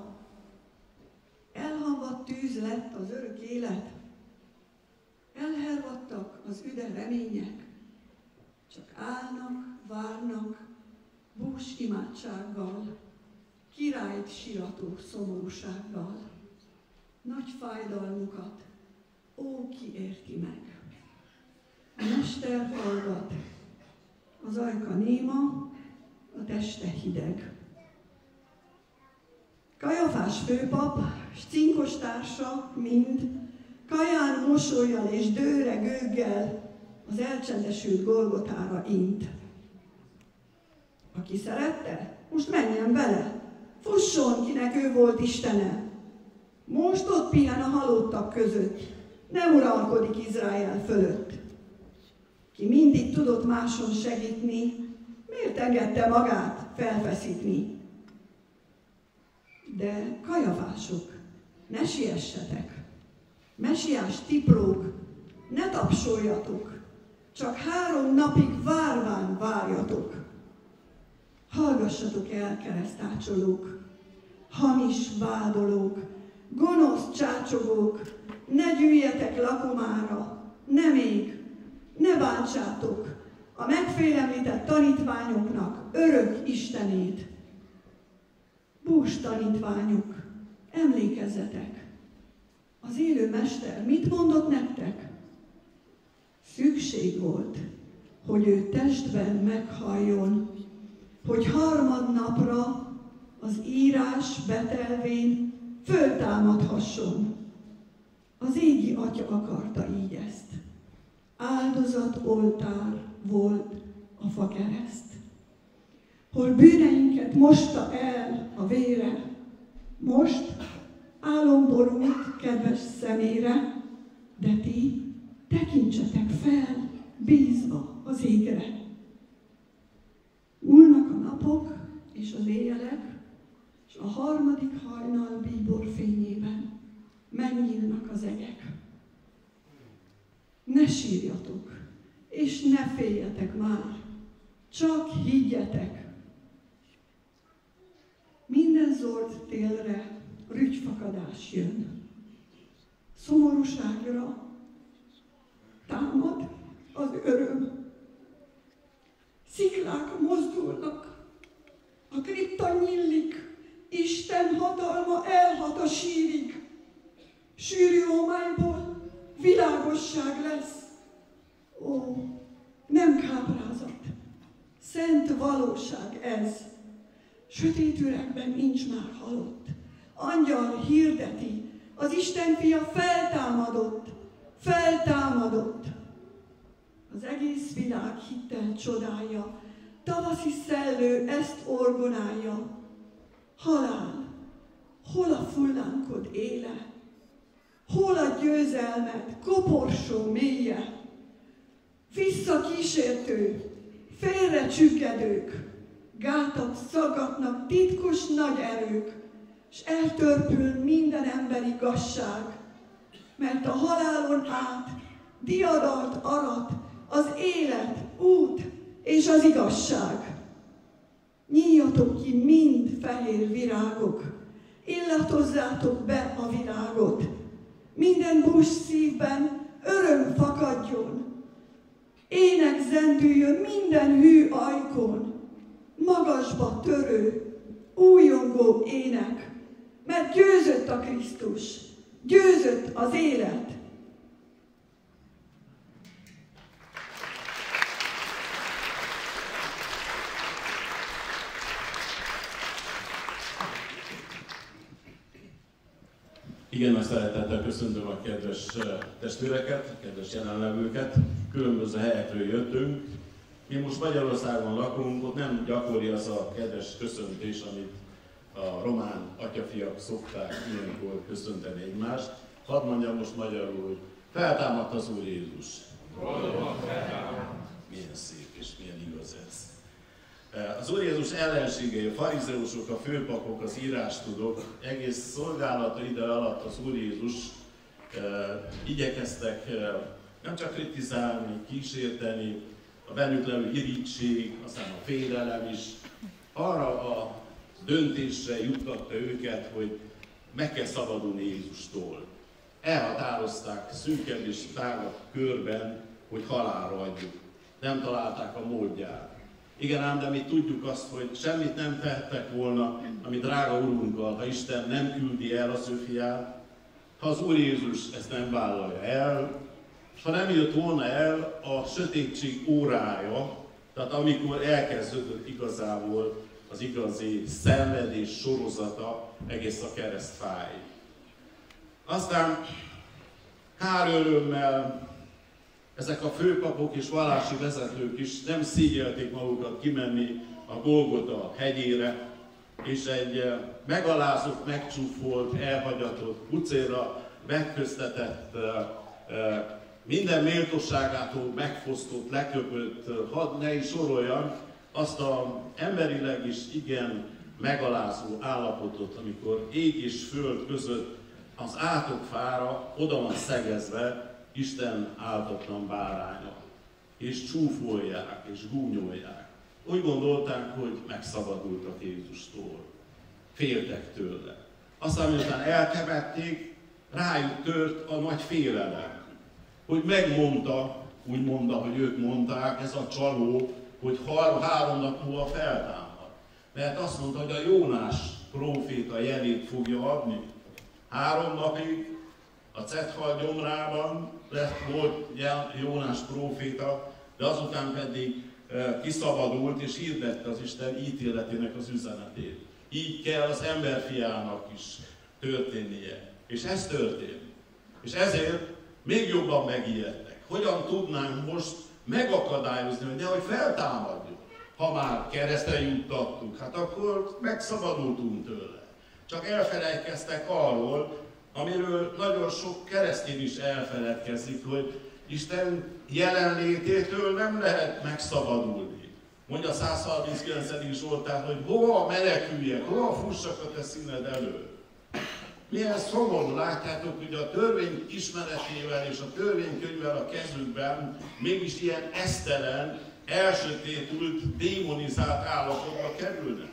Elhamvadt tűz lett az örök élet, elhervadtak az üde remények, csak állnak, várnak, bús imádsággal, királyt sirató szomorúsággal. Nagy fájdalmukat, ó, ki érti meg. A mester hallgat, az ajka néma, a teste hideg. Kajafás főpap, s cinkos társa mind kaján mosollyal és dőre gőggel az elcsendesült Golgotára int. Aki szerette, most menjen bele, fusson, kinek ő volt Istene. Most ott pihen a halottak között, nem uralkodik Izrael fölött. Ki mindig tudott máson segíteni, miért engedte magát felfeszítni? De kajavások, ne siessetek, mesiás tiprók, ne tapsoljatok, csak három napig várván várjatok. Hallgassatok el, keresztácsolók, hamis vádolók, gonosz csácsogók, ne gyűjjetek lakomára, ne még, ne bántsátok a megfélemlített tanítványoknak örök Istenét. Bús tanítványok, emlékezzetek, az élő Mester mit mondott nektek? Szükség volt, hogy ő testben meghalljon, hogy harmadnapra az írás betelvén föltámadhasson. Az égi Atya akarta így ezt. Áldozat oltár volt a fakereszt. Hol bűneinket mosta el a vére, most álomborult kedves szemére, de ti tekintsetek fel, bízva az égre. Múlnak a napok és az éjjelek, és a harmadik hajnal bíbor fényében megnyílnak az egek. Ne sírjatok, és ne féljetek már, csak higgyetek. Minden zord télre rügyfakadás jön. Szomorúságra támad az öröm. Sziklák mozdulnak, a kripta nyílik, Isten hatalma elhat a sírig. Sűrű ómályból világosság lesz. Ó, nem káprázat, szent valóság ez. Sötét üregben nincs már halott. Angyal hirdeti, az Isten fia feltámadott, feltámadott. Az egész világ hittel csodája, tavaszi szellő ezt orgonálja. Halál, hol a fullánkod éle? Hol a győzelmed koporsó mélye? Visszakísértő, félre csüggedők, gátat szaggatnak titkos nagy erők, s eltörpül minden emberi igazság, mert a halálon át diadalt arat az élet, út és az igazság. Nyíljatok ki mind fehér virágok, illatozzátok be a világot, minden bús szívben öröm fakadjon, ének zendüljön minden hű ajkon, magasba törő, újongó ének, mert győzött a Krisztus, győzött az élet. Igen, nagy szeretettel köszöntöm a kedves testvéreket, a kedves jelenlevőket. Különböző helyekről jöttünk. Mi most Magyarországon lakunk, ott nem gyakori az a kedves köszöntés, amit a román atyafiak szokták ilyenkor köszönteni egymást. Hadd mondjam most magyarul, hogy feltámadt az Úr Jézus. Milyen szép és milyen igaz ez. Az Úr Jézus ellenségei, a farizeusok, a főpapok, az írástudók egész szolgálata ide alatt az Úr Jézus e, igyekeztek e, nem csak kritizálni, kísérteni, a bennük levő irigység, aztán a félelem is arra a döntésre juttatta őket, hogy meg kell szabadulni Jézustól. Elhatározták szűkebb és tágabb körben, hogy halálra adjuk. Nem találták a módját. Igen ám, de mi tudjuk azt, hogy semmit nem tehettek volna, ami drága Urunkkal, ha Isten nem küldi el az ő fiát, ha az Úr Jézus ezt nem vállalja el, és ha nem jött volna el a sötétség órája, tehát amikor elkezdődött igazából az igazi szenvedés sorozata egész a keresztfáig. Aztán kár örömmel ezek a főpapok és vallási vezetők is nem szígyelték magukat kimenni a Golgota hegyére, és egy megalázott, megcsúfolt, elhagyatott, pucéra megköztetett, minden méltóságától megfosztott, leköpött, hadd ne is soroljam, azt az emberileg is igen megalázó állapotot, amikor ég és föld között az átokfára oda van szegezve Isten áltatlan báránya, és csúfolják, és gúnyolják. Úgy gondolták, hogy megszabadultak Jézustól, féltek tőle. Aztán, miután eltemették, rájuk tört a nagy félelem, hogy megmondta, úgy mondta, hogy ők mondták, ez a csaló, hogy három nap múlva feltámad. Mert azt mondta, hogy a Jónás próféta jelét fogja adni. Három napig a Cethal gyomrában lett, volt Jónás próféta, de azután pedig e, kiszabadult és hirdette az Isten ítéletének az üzenetét. Így kell az emberfiának is történnie. És ez történt. És ezért még jobban megijedtek. Hogyan tudnánk most megakadályozni, hogy nehogy feltámadjuk? Ha már keresztre juttattuk, hát akkor megszabadultunk tőle. Csak elfelejtkeztek arról, amiről nagyon sok keresztény is elfeledkezik, hogy Isten jelenlététől nem lehet megszabadulni. Mondja a száz harminckilencedik Zsoltár, hogy hova meneküljek, hova fussak a te színed elől. Milyen szomorú, látjátok, hogy a törvény ismeretével és a törvénykönyvvel a kezükben mégis ilyen esztelen, elsötétült, démonizált állapotba kerülnek.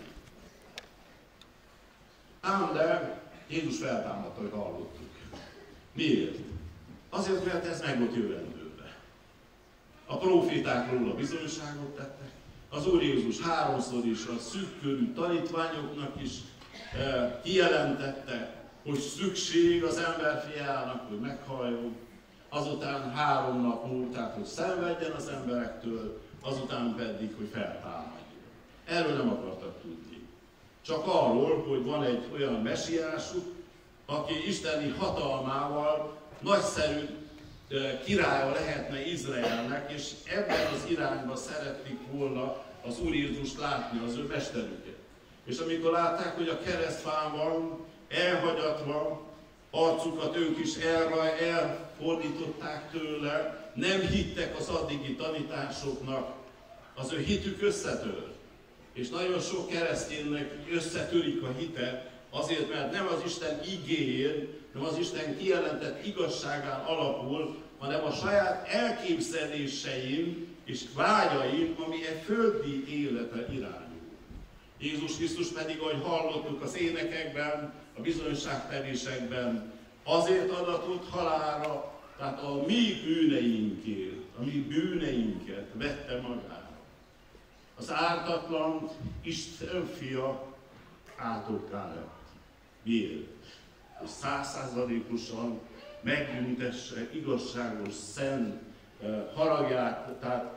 Ám de Jézus feltámadta, hogy hallottuk. Miért? Azért, mert ez meg volt jövendőre. A próféták róla bizonyságot tettek. Az Úr Jézus háromszor is a szűkkörű tanítványoknak is e, kijelentette, hogy szükség az emberfiának, hogy meghalljon. Azután három nap múlt, tehát hogy szenvedjen az emberektől, azután pedig, hogy feltámadjon. Erről nem akartak tudni. Csak arról, hogy van egy olyan mesiásuk, aki isteni hatalmával nagyszerű királya lehetne Izraelnek, és ebben az irányba szerették volna az Úr Jézust látni, az ő mesterüket. És amikor látták, hogy a keresztfán van, elhagyatva, arcukat ők is elraj, elfordították tőle, nem hittek az addigi tanításoknak, az ő hitük összetört. És nagyon sok kereszténynek összetörik a hite, azért, mert nem az Isten igéjén, nem az Isten kijelentett igazságán alapul, hanem a saját elképzelésein és vágyain, ami egy földi élete irányul. Jézus Krisztus pedig, ahogy hallottuk az énekekben, a bizonyságtevésekben, azért adatott halálra, tehát a mi bűneinkért, a mi bűneinket vette magára. Az ártatlan Isten fia átokká lett. Miért? Hogy százszázalékosan megbüntesse igazságos, szent haragját, tehát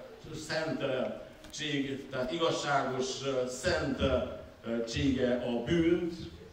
szentség, tehát igazságos szentsége a bűnt,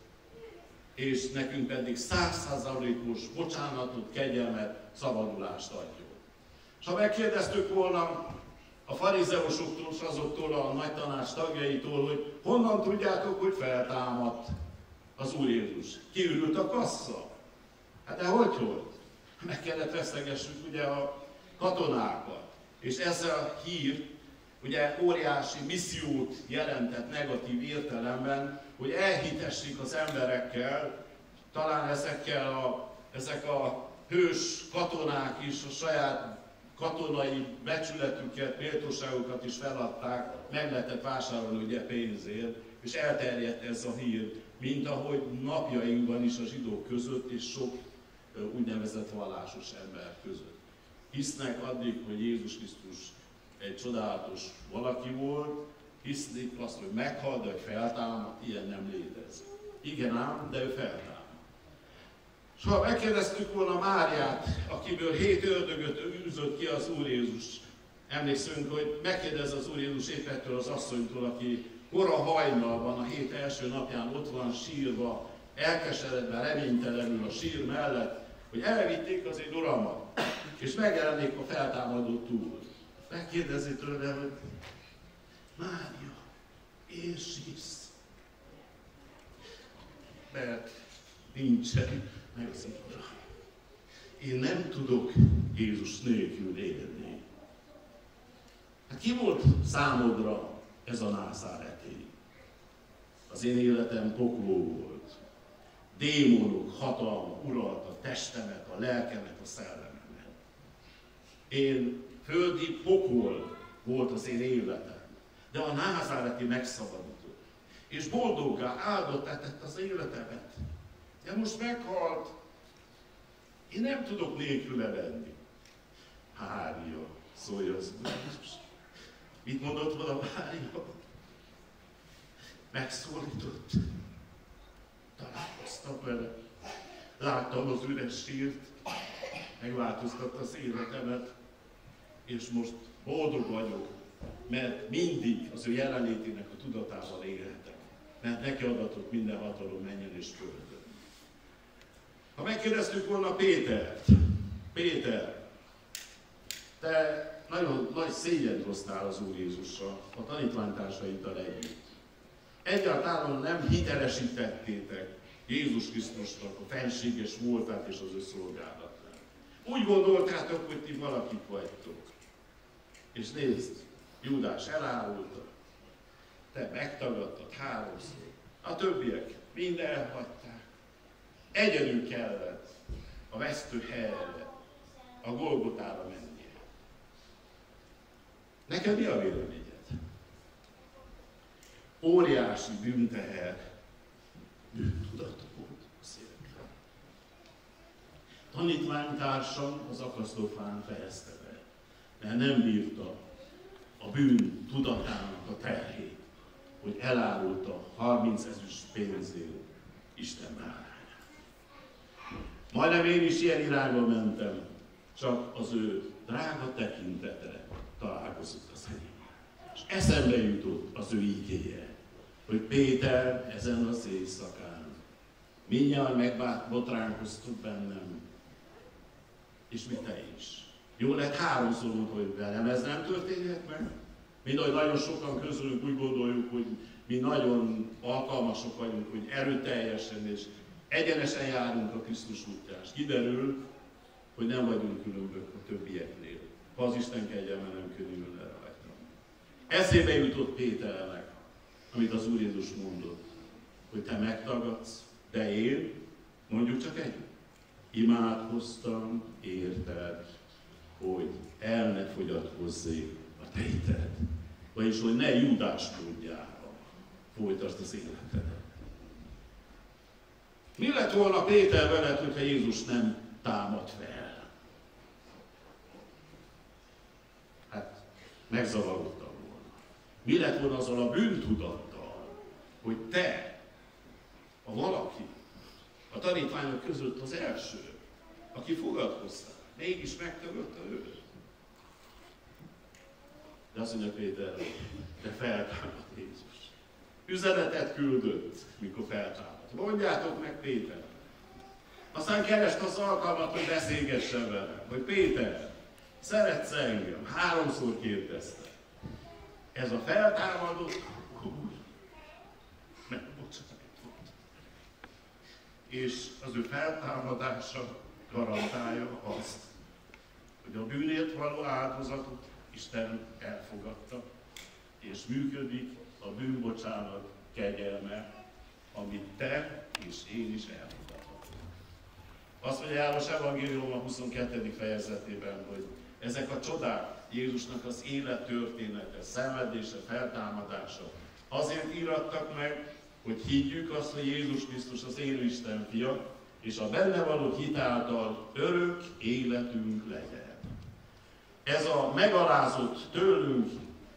és nekünk pedig százszázalékos bocsánatot, kegyelmet, szabadulást adjon. És ha megkérdeztük volna a farizeusoktól és azoktól a nagy tanács tagjaitól, hogy honnan tudjátok, hogy feltámadt az Úr Jézus? Kiürült a kassa? Hát de hogy hogy? Meg kellett vesztegessük ugye a katonákat. És ezzel a hír ugye óriási missziót jelentett negatív értelemben, hogy elhitessék az emberekkel, talán ezekkel a, ezek a hős katonák is a saját katonai becsületüket, méltóságukat is feladták, meg lehetett vásárolni ugye pénzért, és elterjedt ez a hír, mint ahogy napjainkban is a zsidók között és sok úgynevezett vallásos ember között. Hisznek addig, hogy Jézus Krisztus egy csodálatos valaki volt, hisznek azt, hogy meghalt, de hogy feltámadt, ilyen nem létezik. Igen ám, de ő feltámadt. És ha megkérdeztük volna Máriát, akiből hét ördögöt űzött ki az Úr Jézus, emlékszünk, hogy megkérdez az Úr Jézus épp ettől az asszonytól, aki kora hajnalban, a hét első napján ott van sírva, elkeseredve, reménytelenül a sír mellett, hogy elvitték az egy uramat, és megjelenik a feltámadott Úr. Megkérdezi tőle, hogy Mária, és sírsz? Mert nincsen meg az Ura. Én nem tudok Jézus nélkül élni. Hát ki volt számodra ez a názáreti? Az én életem pokol volt. Démonok hatalma uralt a testemet, a lelkemet, a szellememet. Én földi pokol volt az én életem, de a názáreti megszabadított. És boldoggá, áldottá tett az életemet. De most meghalt. Én nem tudok nélküle lenni. Mária, szólja az Úr Jézus. Mit mondott volna Mária? Megszólított. Találkoztam vele. Láttam az üres sírt. Megváltoztatta az életemet. És most boldog vagyok, mert mindig az ő jelenlétének a tudatával élhetek. Mert neki adatott minden hatalom mennyen és földön. Ha megkérdeztük volna Pétert, Péter, te nagyon nagy szégyent hoztál az Úr Jézussal, a tanítványtársaiddal együtt. Egyáltalán nem hitelesítettétek Jézus Krisztusnak a fenséges voltát és az ő szolgálatát. Úgy gondoltátok, hogy ti valakik vagytok. És nézd, Júdás elárulta, te megtagadtad háromszor, a többiek mind elhagyták. Egyedül kellett a vesztő helyre, a Golgotára mennie. Neked mi a véleményed? Óriási bűnteher, bűntudat volt a szívemben. Tanítványtársam az akasztófán fejezte be, mert nem bírta a bűn tudatának a terhét, hogy elárulta harminc ezüst pénzért Isten bárányát. Majdnem én is ilyen irányba mentem, csak az ő drága tekintetre találkozott az enyém. És eszembe jutott az ő ígéje, hogy Péter ezen az éjszakán mindjárt megbotránkoztott bennem, és mi te is. Jó lett háromszor mondta, hogy velem ez nem történhet meg. Mind, hogy nagyon sokan közülünk úgy gondoljuk, hogy mi nagyon alkalmasok vagyunk, hogy erőteljesen és egyenesen járunk a Krisztus útján. Kiderül, hogy nem vagyunk különbök a többieknél. Ha az Isten kegyelme nem könnyűlne rajta. Eszébe jutott Péternek, amit az Úr Jézus mondott, hogy te megtagadsz, de én, mondjuk csak egy, imádkoztam, érted, hogy el ne fogyatkozzék a te hiteled. Vagyis, hogy ne Júdás módjára folytasd az életedet. Mi lett volna Péter veled, hogyha Jézus nem támad fel? Hát, megzavarodtam volna. Mi lett volna azzal a bűntudattal, hogy te, a valaki, a tanítványok között az első, aki fogadkoztál, mégis megtagadta őt. De azt mondja Péter, de feltámadt Jézus. Üzenetet küldött, mikor feltámadt. Mondjátok meg Péter. Aztán kerest az alkalmat, hogy beszélgessen vele. Hogy Péter, szeretsz engem? Háromszor kérdezte. Ez a feltámadott Úr megbocsájtott. És az ő feltámadása garantálja azt, hogy a bűnért való áldozatot Isten elfogadta, és működik a bűnbocsánat kegyelme, amit te és én is elfogadhatunk. Azt mondja János Evangélium a huszonkettedik fejezetében, hogy ezek a csodák, Jézusnak az élettörténete, szenvedése, feltámadása azért írattak meg, hogy higgyük azt, hogy Jézus Krisztus az élő Isten fia, és a benne való hit által örök életünk legyen. Ez a megalázott, tőlünk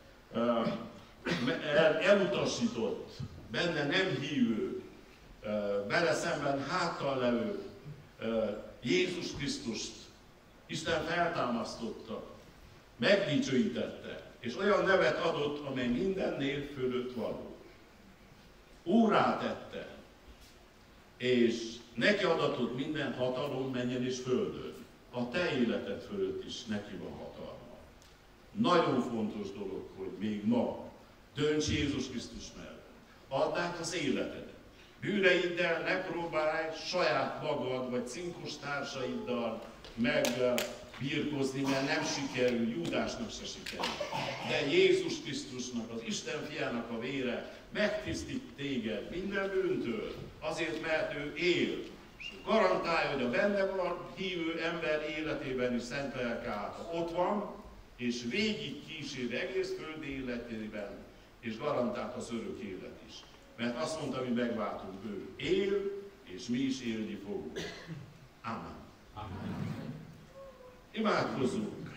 elutasított, benne nem hívő, vele szemben háttal levő Jézus Krisztust Isten feltámasztotta, megdicsőítette, és olyan nevet adott, amely minden név fölött való. Úrrá tette, és Neki adatott minden hatalom mennyen és földön. A te életed fölött is neki van hatalma. Nagyon fontos dolog, hogy még ma dönts Jézus Krisztus mellett. Add át az életedet. Bűneiddel ne próbálj saját magad vagy cinkos társaiddal megbirkózni, mert nem sikerül, Júdásnak se sikerül. De Jézus Krisztusnak, az Isten fiának a vére megtisztít téged minden bűntől, azért, mert ő él. És garantálja, hogy a benne van hívő ember életében is Szent Lelke által ott van, és végig kíséri egész földi életében, és garantált az örök élet is. Mert azt mondta, mi megváltunk, ő él, és mi is élni fogunk. Amen. Amen. Imádkozzunk!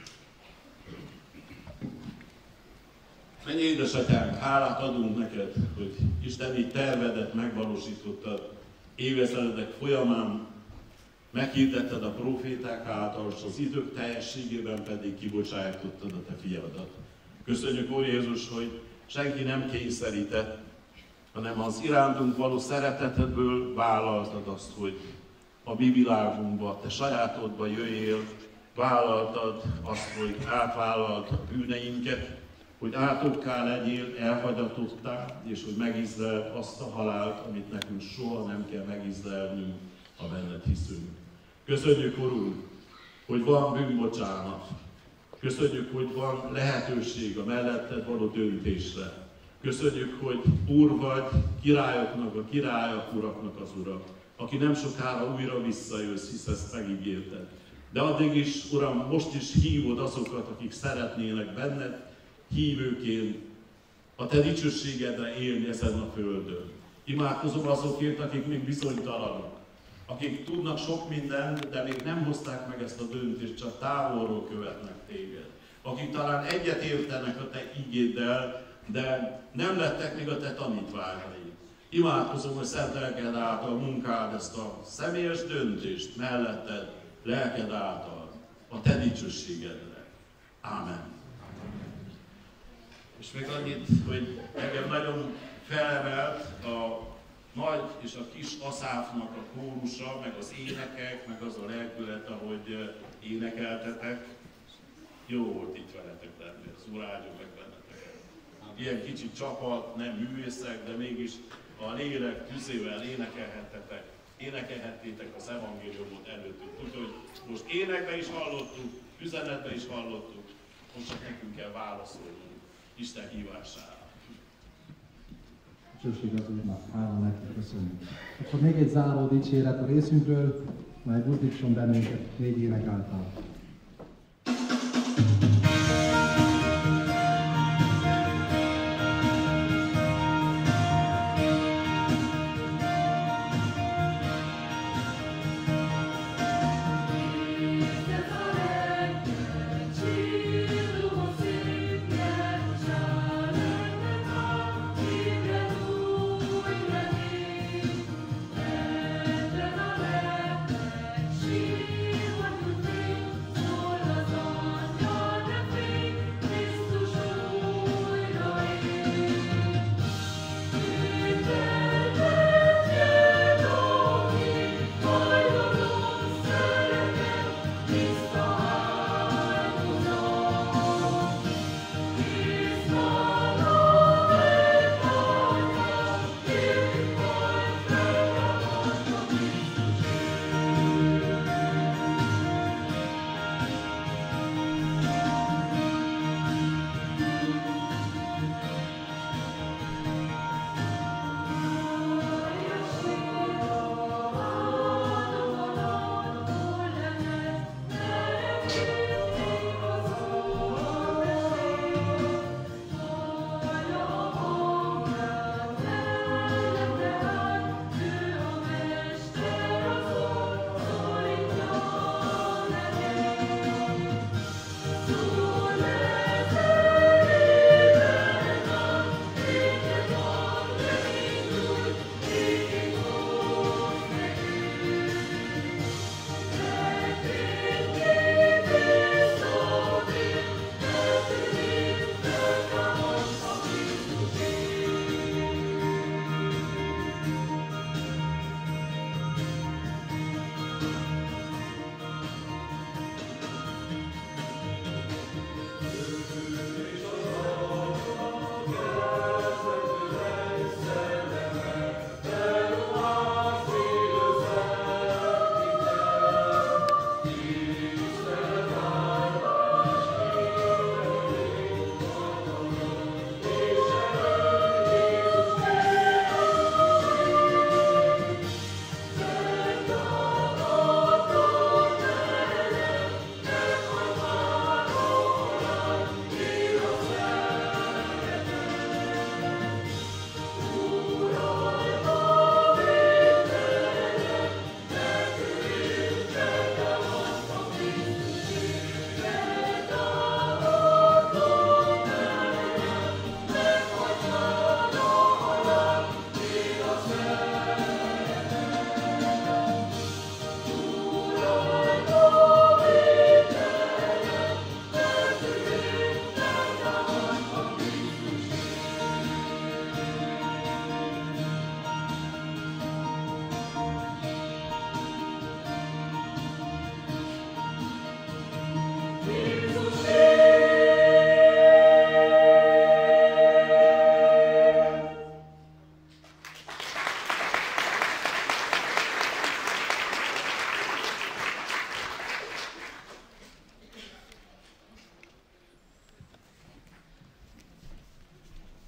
Mennyi édesatyánk, hálát adunk neked, hogy isteni tervedet megvalósítottad évezredek folyamán, meghirdetted a proféták által, és az idők teljességében pedig kibocsájtottad a te fiadat. Köszönjük, Úr Jézus, hogy senki nem kényszerített, hanem az irántunk való szeretetedből vállaltad azt, hogy a mi világunkba, te sajátodba jöjjél, vállaltad azt, hogy átvállaltad a bűneinket, hogy átokká legyél, elhagyatottál, és hogy megízleld azt a halált, amit nekünk soha nem kell megízlelnünk, ha benned hiszünk. Köszönjük, Urunk, hogy van bűnbocsánat. Köszönjük, hogy van lehetőség a melletted való döntésre. Köszönjük, hogy Úr vagy, királyoknak a királyok, uraknak az Ura, aki nem sokára újra visszajössz, hisz ezt megígérted. De addig is, Uram, most is hívod azokat, akik szeretnének benned hívőként a te dicsőségedre élni ezen a földön. Imádkozom azokért, akik még bizonytalanok, akik tudnak sok mindent, de még nem hozták meg ezt a döntést, csak távolról követnek téged. Akik talán egyet értenek a te igéddel, de nem lettek még a te tanítványai. Imádkozom, hogy Szent Lelked által munkáld ezt a személyes döntést melletted, lelked által, a te dicsőségedre. Ámen. És még annyit, hogy engem nagyon felemelt a nagy és a kis Aszáfnak a kórusa, meg az énekek, meg az a lelkület, ahogy énekeltetek. Jó volt itt veletek lenni, az Úr áldjon meg benneteket. Ilyen kicsi csapat, nem művészek, de mégis a lélek tüzével énekelhettetek, énekelhettétek az evangéliumot előttünk. Úgyhogy most énekbe is hallottuk, üzenetbe is hallottuk, most csak nekünk kell válaszolni Isten hívására. Dicsőség az Úrnak, hála nektek, köszönjük. Akkor még egy záró dicséret a részünkről, majd buzdítson bennünket négy ének által. She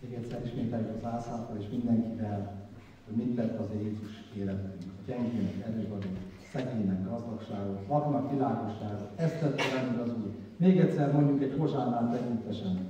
Még egyszer ismételjük az ászától és mindenkivel, hogy mit tett az Jézus életünk. A gyengének erőbadó, szegénynek gazdagságot, vaknak világosságot. Ezt tette velünk az Úr. Még egyszer mondjuk egy hozsánát együttesen.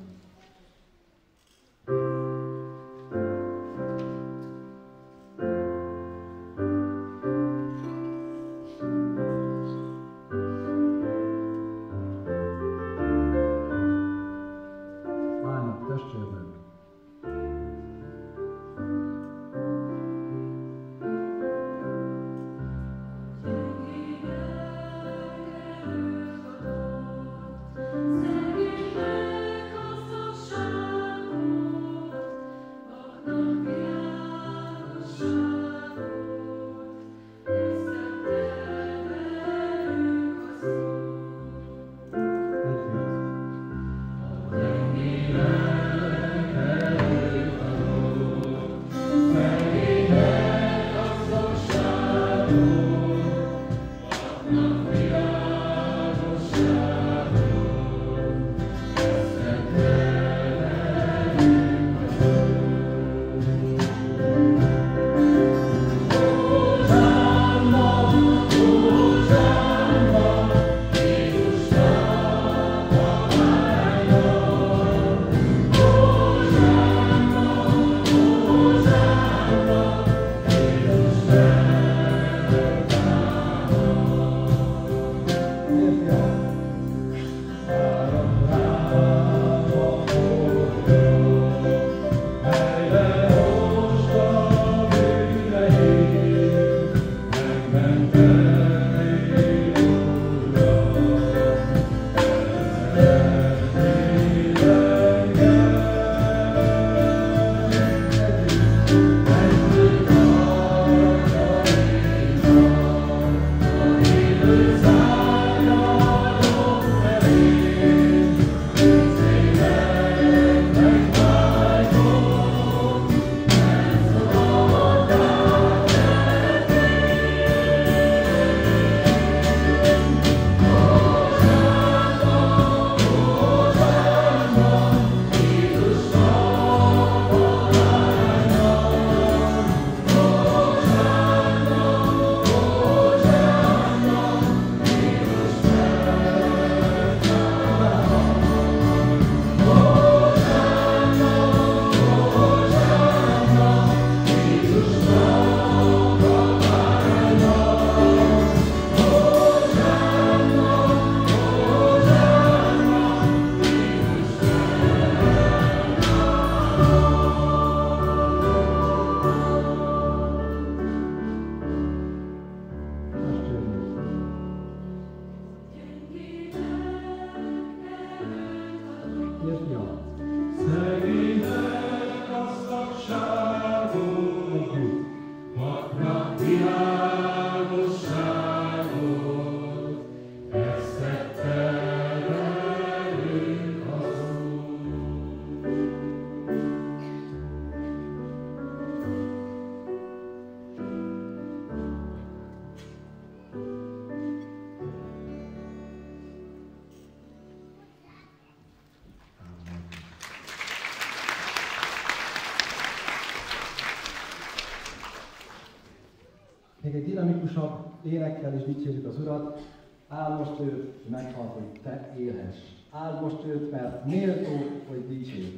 Még egy dinamikusabb énekkel is dicsérjük az Urat. Áld most őt, meghalt, hogy te élhess. Áld most őt, mert méltó, hogy dicsérj.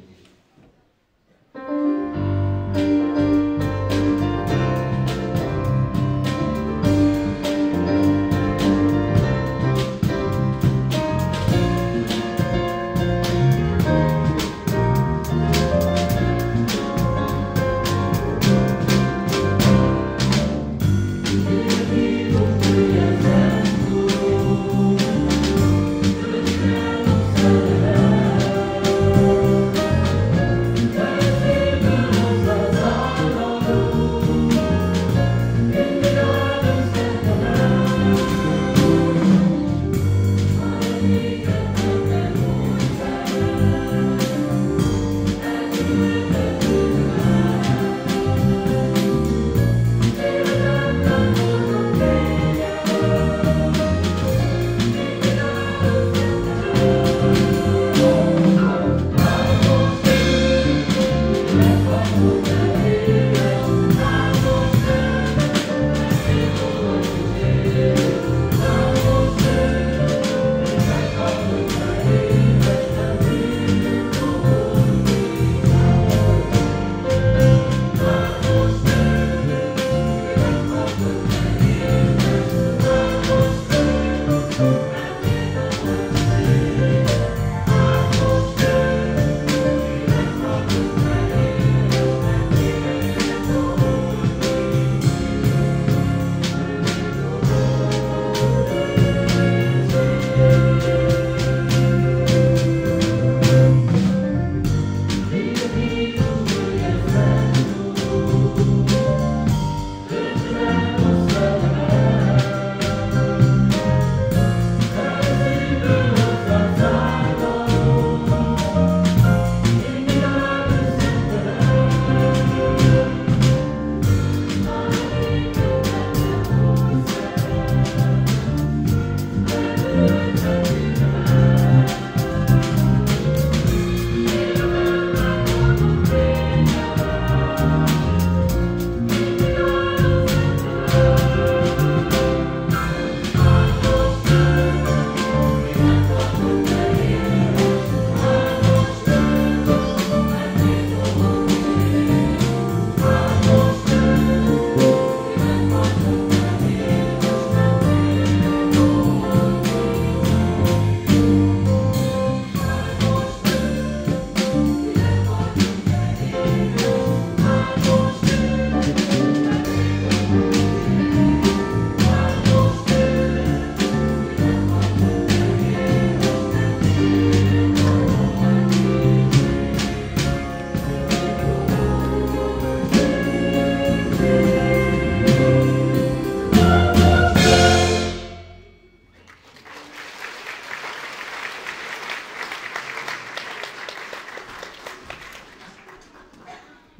Thank you.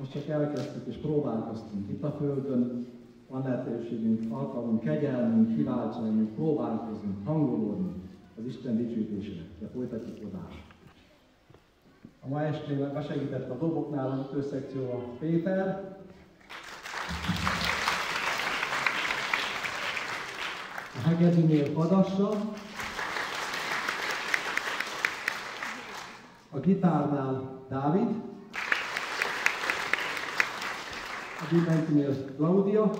most csak elkezdtük és próbálkoztunk. Itt a Földön van lehetőségünk, alkalmunk, kegyelmünk, kiváltságunk, próbálkozunk, hangolódni az Isten dicsőítésére, de folytatjuk odást. A ma estében besegített a doboknál az ütőszekció a Péter. A hegedűnél Hadassa. A gitárnál Dávid. A billentyűnél Klaudia. A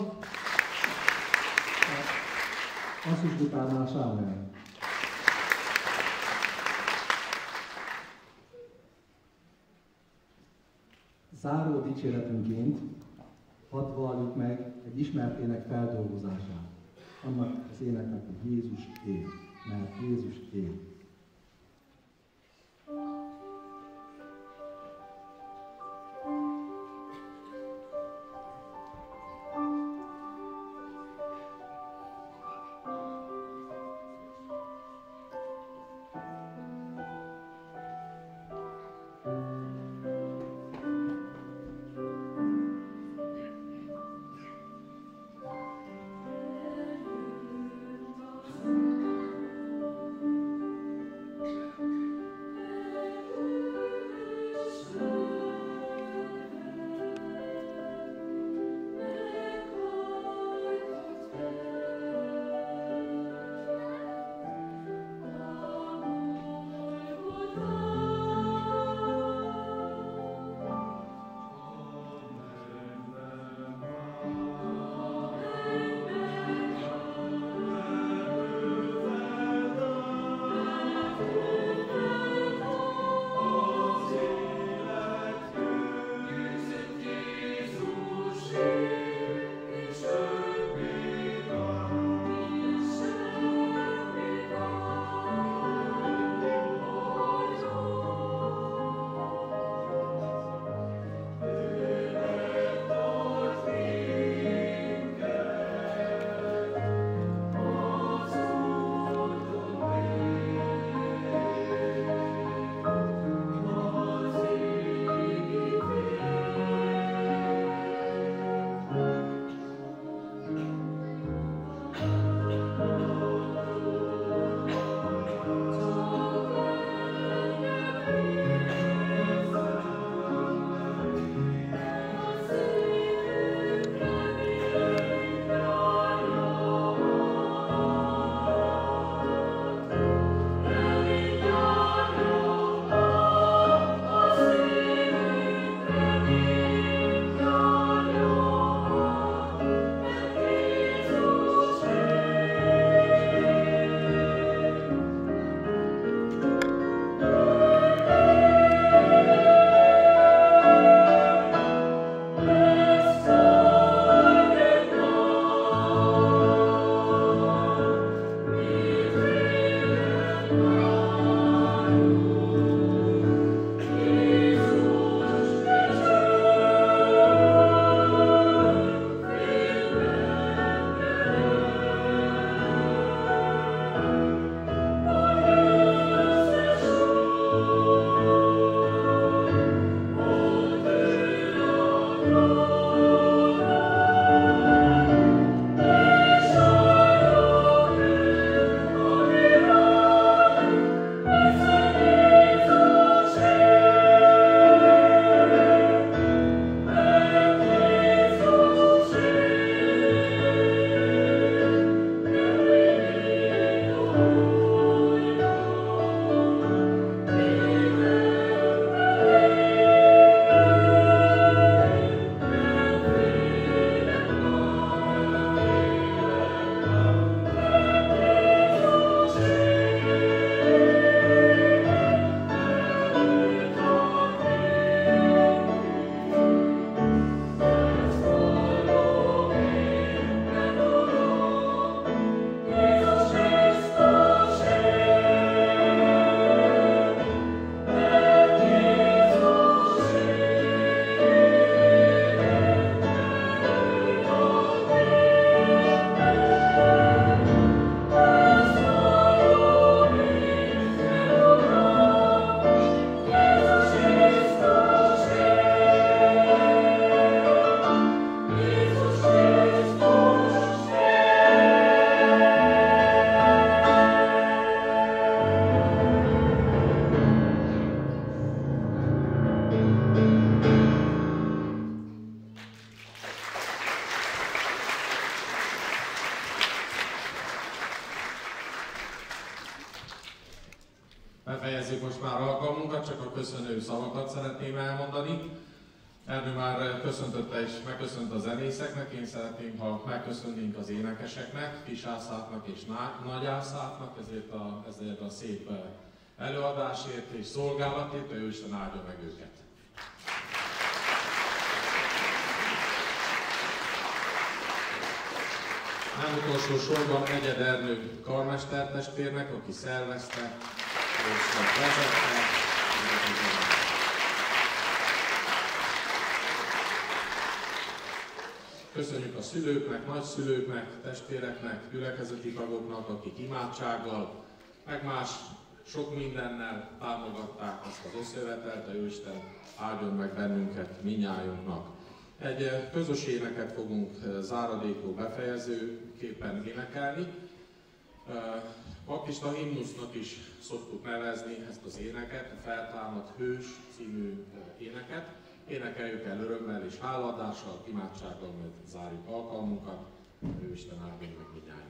basszusgitárnál Sámuel. Záró dicséretünként hadd valljuk meg egy ismert ének feldolgozását. Annak az éneknek, hogy Jézus él, mert Jézus él. szavakat, csak a köszönő szavakat szeretném elmondani. Ernő már köszöntötte és megköszönt a zenészeknek, én szeretném, ha megköszönnénk az énekeseknek, Kisászáknak és Nagyászáknak ezért a, ezért a szép előadásért és szolgálatért, ő Isten áldja meg őket. Nem utolsó sorban Negyed Ernő karmestertestvérnek, aki szervezte és vezette. Köszönjük a szülőknek, nagyszülőknek, testvéreknek, gyülekezeti tagoknak, akik imádsággal, meg más sok mindennel támogatták ezt az összejövetelt, a Jóisten áldjon meg bennünket, mindnyájunknak. Egy közös éneket fogunk záradékul befejezőképpen énekelni. Baptista himnusznak is szoktuk nevezni ezt az éneket, a Feltámadt Hős című éneket. Énekeljük el örömmel és háladással, imádsággal, majd zárjuk alkalmunkat. Ő Isten áldjon meg mindnyájunkat.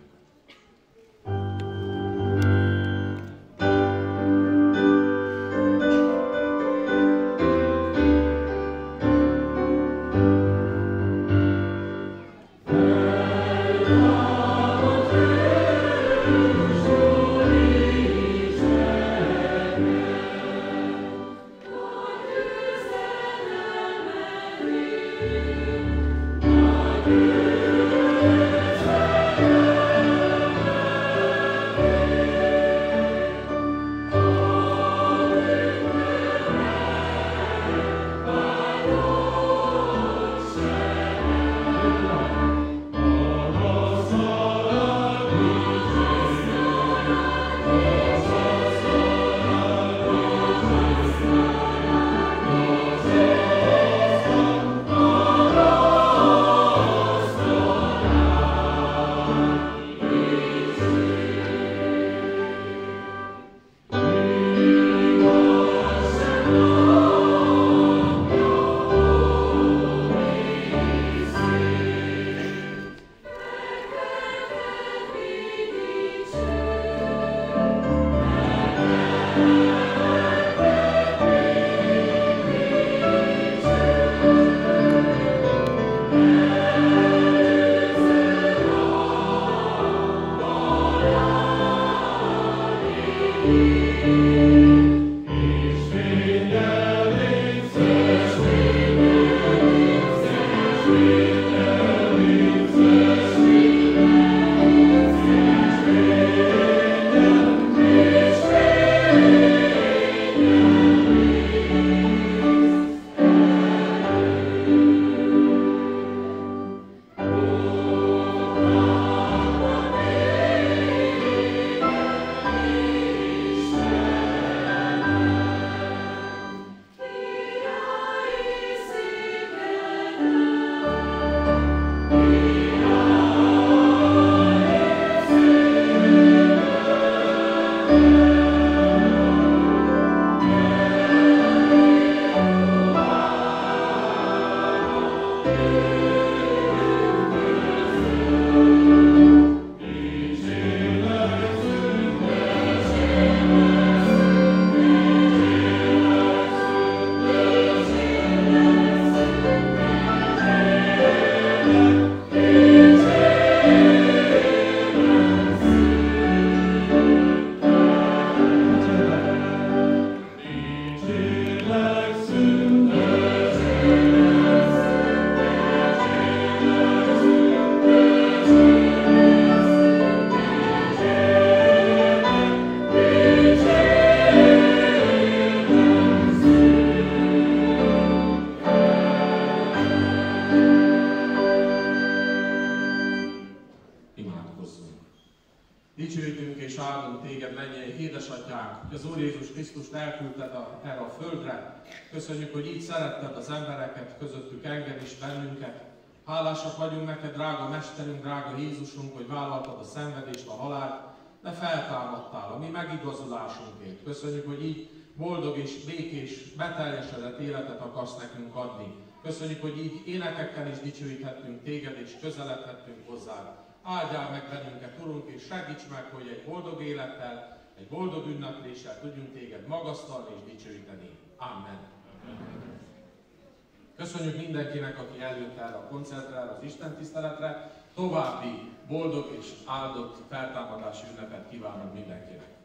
Dicsőítünk és áldunk téged, mennyei édesatyánk, hogy az Úr Jézus Krisztust elküldted a, erre a földre. Köszönjük, hogy így szeretted az embereket, közöttük engem is, bennünket. Hálásak vagyunk neked, drága Mesterünk, drága Jézusunk, hogy vállaltad a szenvedést, a halált, de feltámadtál a mi megigazulásunkért. Köszönjük, hogy így boldog és békés, beteljesedett életet akarsz nekünk adni. Köszönjük, hogy így énekekkel is dicsőíthettünk téged, és közeledhettünk hozzád. Áldjál meg bennünket, Urunk, és segíts meg, hogy egy boldog élettel, egy boldog ünnepléssel tudjunk téged magasztalni és dicsőíteni. Amen. Köszönjük mindenkinek, aki eljött erre a koncertre, erre az Isten tiszteletre. További boldog és áldott feltámadási ünnepet kívánok mindenkinek.